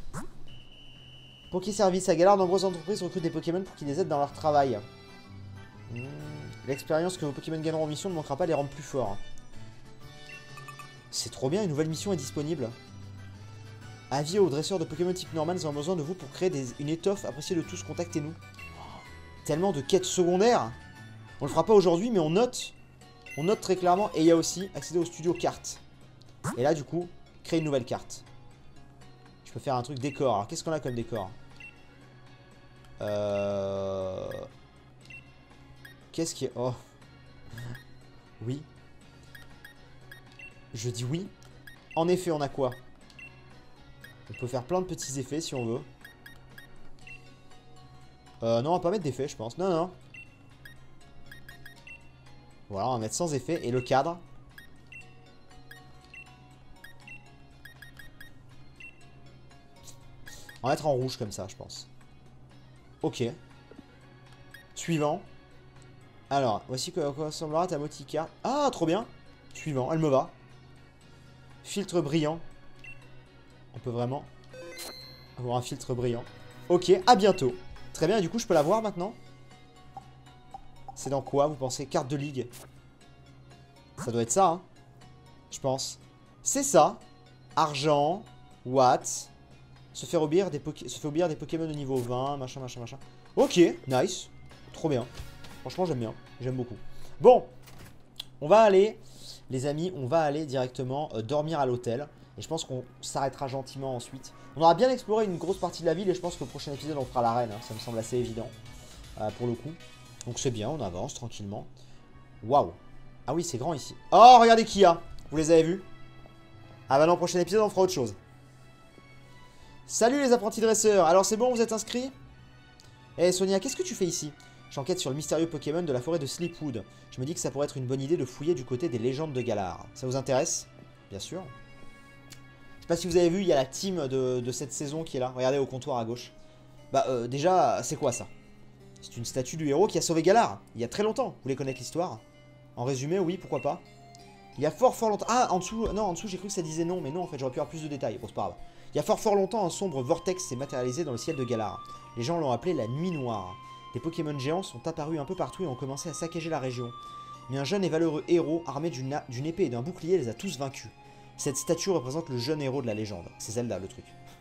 Poké Service. À Galar, de nombreuses entreprises recrutent des Pokémon pour qu'ils les aident dans leur travail. Hmm. L'expérience que vos Pokémon gagneront en mission ne manquera pas de les rendre plus forts. C'est trop bien, une nouvelle mission est disponible. Avis aux dresseurs de Pokémon type normal, nous avons besoin de vous pour créer des... une étoffe appréciée de tous. Contactez-nous. Tellement de quêtes secondaires. On le fera pas aujourd'hui, mais on note. On note très clairement. Et il y a aussi accéder au studio carte. Et là, du coup, créer une nouvelle carte. Je peux faire un truc décor. Alors, qu'est-ce qu'on a comme décor? Euh... Qu'est-ce qui est... Oh. Oui. Je dis oui. En effet, on a quoi? On peut faire plein de petits effets si on veut. Euh, non, on va pas mettre d'effets, je pense. Non, non. Voilà, on va mettre sans effet. Et le cadre. On va mettre en rouge comme ça, je pense. Ok. Suivant. Alors, voici quoi ressemblera ta motica. Ah, trop bien. Suivant, elle me va. Filtre brillant. On peut vraiment avoir un filtre brillant. Ok, à bientôt. Très bien, et du coup, je peux la voir maintenant. C'est dans quoi, vous pensez? Carte de ligue. Ça doit être ça, hein. Je pense. C'est ça. Argent. Watt. Se faire obéir des, poké... Se fait obéir des Pokémon de niveau vingt. Machin, machin, machin. Ok, nice. Trop bien. Franchement, j'aime bien. J'aime beaucoup. Bon. On va aller, les amis, on va aller directement euh, dormir à l'hôtel. Et je pense qu'on s'arrêtera gentiment ensuite. On aura bien exploré une grosse partie de la ville. Et je pense qu'au prochain épisode, on fera l'arène. Hein. Ça me semble assez évident. Euh, pour le coup. Donc c'est bien, on avance tranquillement. Waouh. Ah oui, c'est grand ici. Oh, regardez qui y a. Vous les avez vus? Ah bah non, prochain épisode, on fera autre chose. Salut les apprentis dresseurs. Alors c'est bon, vous êtes inscrits? Eh Sonia, qu'est-ce que tu fais ici? J'enquête sur le mystérieux Pokémon de la forêt de Sleepwood. Je me dis que ça pourrait être une bonne idée de fouiller du côté des légendes de Galar. Ça vous intéresse? Bien sûr. Je sais pas si vous avez vu, il y a la team de, de cette saison qui est là. Regardez au comptoir à gauche. Bah euh, déjà, c'est quoi ça? C'est une statue du héros qui a sauvé Galar. Il y a très longtemps. Vous voulez connaître l'histoire? En résumé, oui, pourquoi pas. Il y a fort fort longtemps... Ah, en dessous... Non, en dessous, j'ai cru que ça disait non. Mais non, en fait, j'aurais pu avoir plus de détails. Bon, c'est pas grave. Il y a fort fort longtemps, un sombre vortex s'est matérialisé dans le ciel de Galar. Les gens l'ont appelé la Nuit Noire. Des Pokémon géants sont apparus un peu partout et ont commencé à saccager la région. Mais un jeune et valeureux héros, armé d'une d'une épée et d'un bouclier, les a tous vaincus. Cette statue représente le jeune héros de la légende. C'est Zelda, le truc.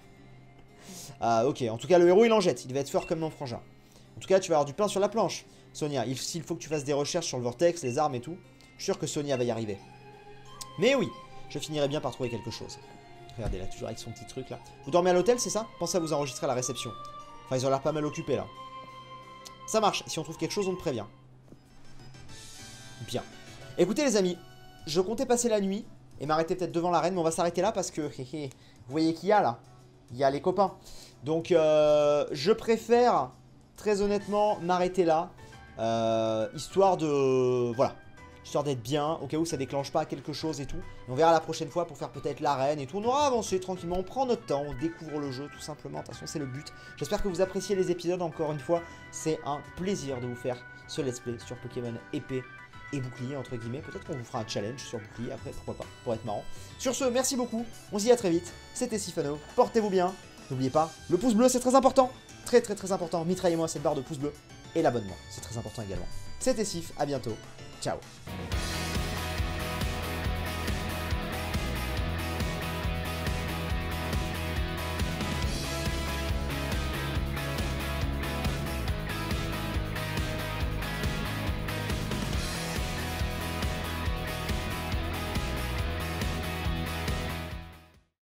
Ah, ok. En tout cas, le héros, il en jette. Il va être fort comme mon frangin. En tout cas, tu vas avoir du pain sur la planche. Sonia, il, s'il faut que tu fasses des recherches sur le vortex, les armes et tout, je suis sûr que Sonia va y arriver. Mais oui, je finirai bien par trouver quelque chose. Regardez là, toujours avec son petit truc là. Vous dormez à l'hôtel, c'est ça? Pensez à vous enregistrer à la réception. Enfin, ils ont l'air pas mal occupés là. Ça marche, si on trouve quelque chose, on te prévient. Bien. Écoutez les amis, je comptais passer la nuit et m'arrêter peut-être devant l'arène, mais on va s'arrêter là parce que, hé, hé, vous voyez qui y a là? Il y a les copains. Donc, euh, je préfère... Très honnêtement, m'arrêter là, euh, histoire de... Voilà, histoire d'être bien, au cas où ça déclenche pas quelque chose et tout. Et on verra la prochaine fois pour faire peut-être l'arène et tout. On aura avancé tranquillement, on prend notre temps, on découvre le jeu tout simplement. De toute façon, c'est le but. J'espère que vous appréciez les épisodes, encore une fois. C'est un plaisir de vous faire ce let's play sur Pokémon épée et bouclier, entre guillemets. Peut-être qu'on vous fera un challenge sur bouclier après, pourquoi pas, pour être marrant. Sur ce, merci beaucoup, on se dit à très vite. C'était Sifano, portez-vous bien. N'oubliez pas, le pouce bleu, c'est très important. Très très très important, mitraillez-moi cette barre de pouce bleu et l'abonnement, c'est très important également. C'était Sif, à bientôt, ciao.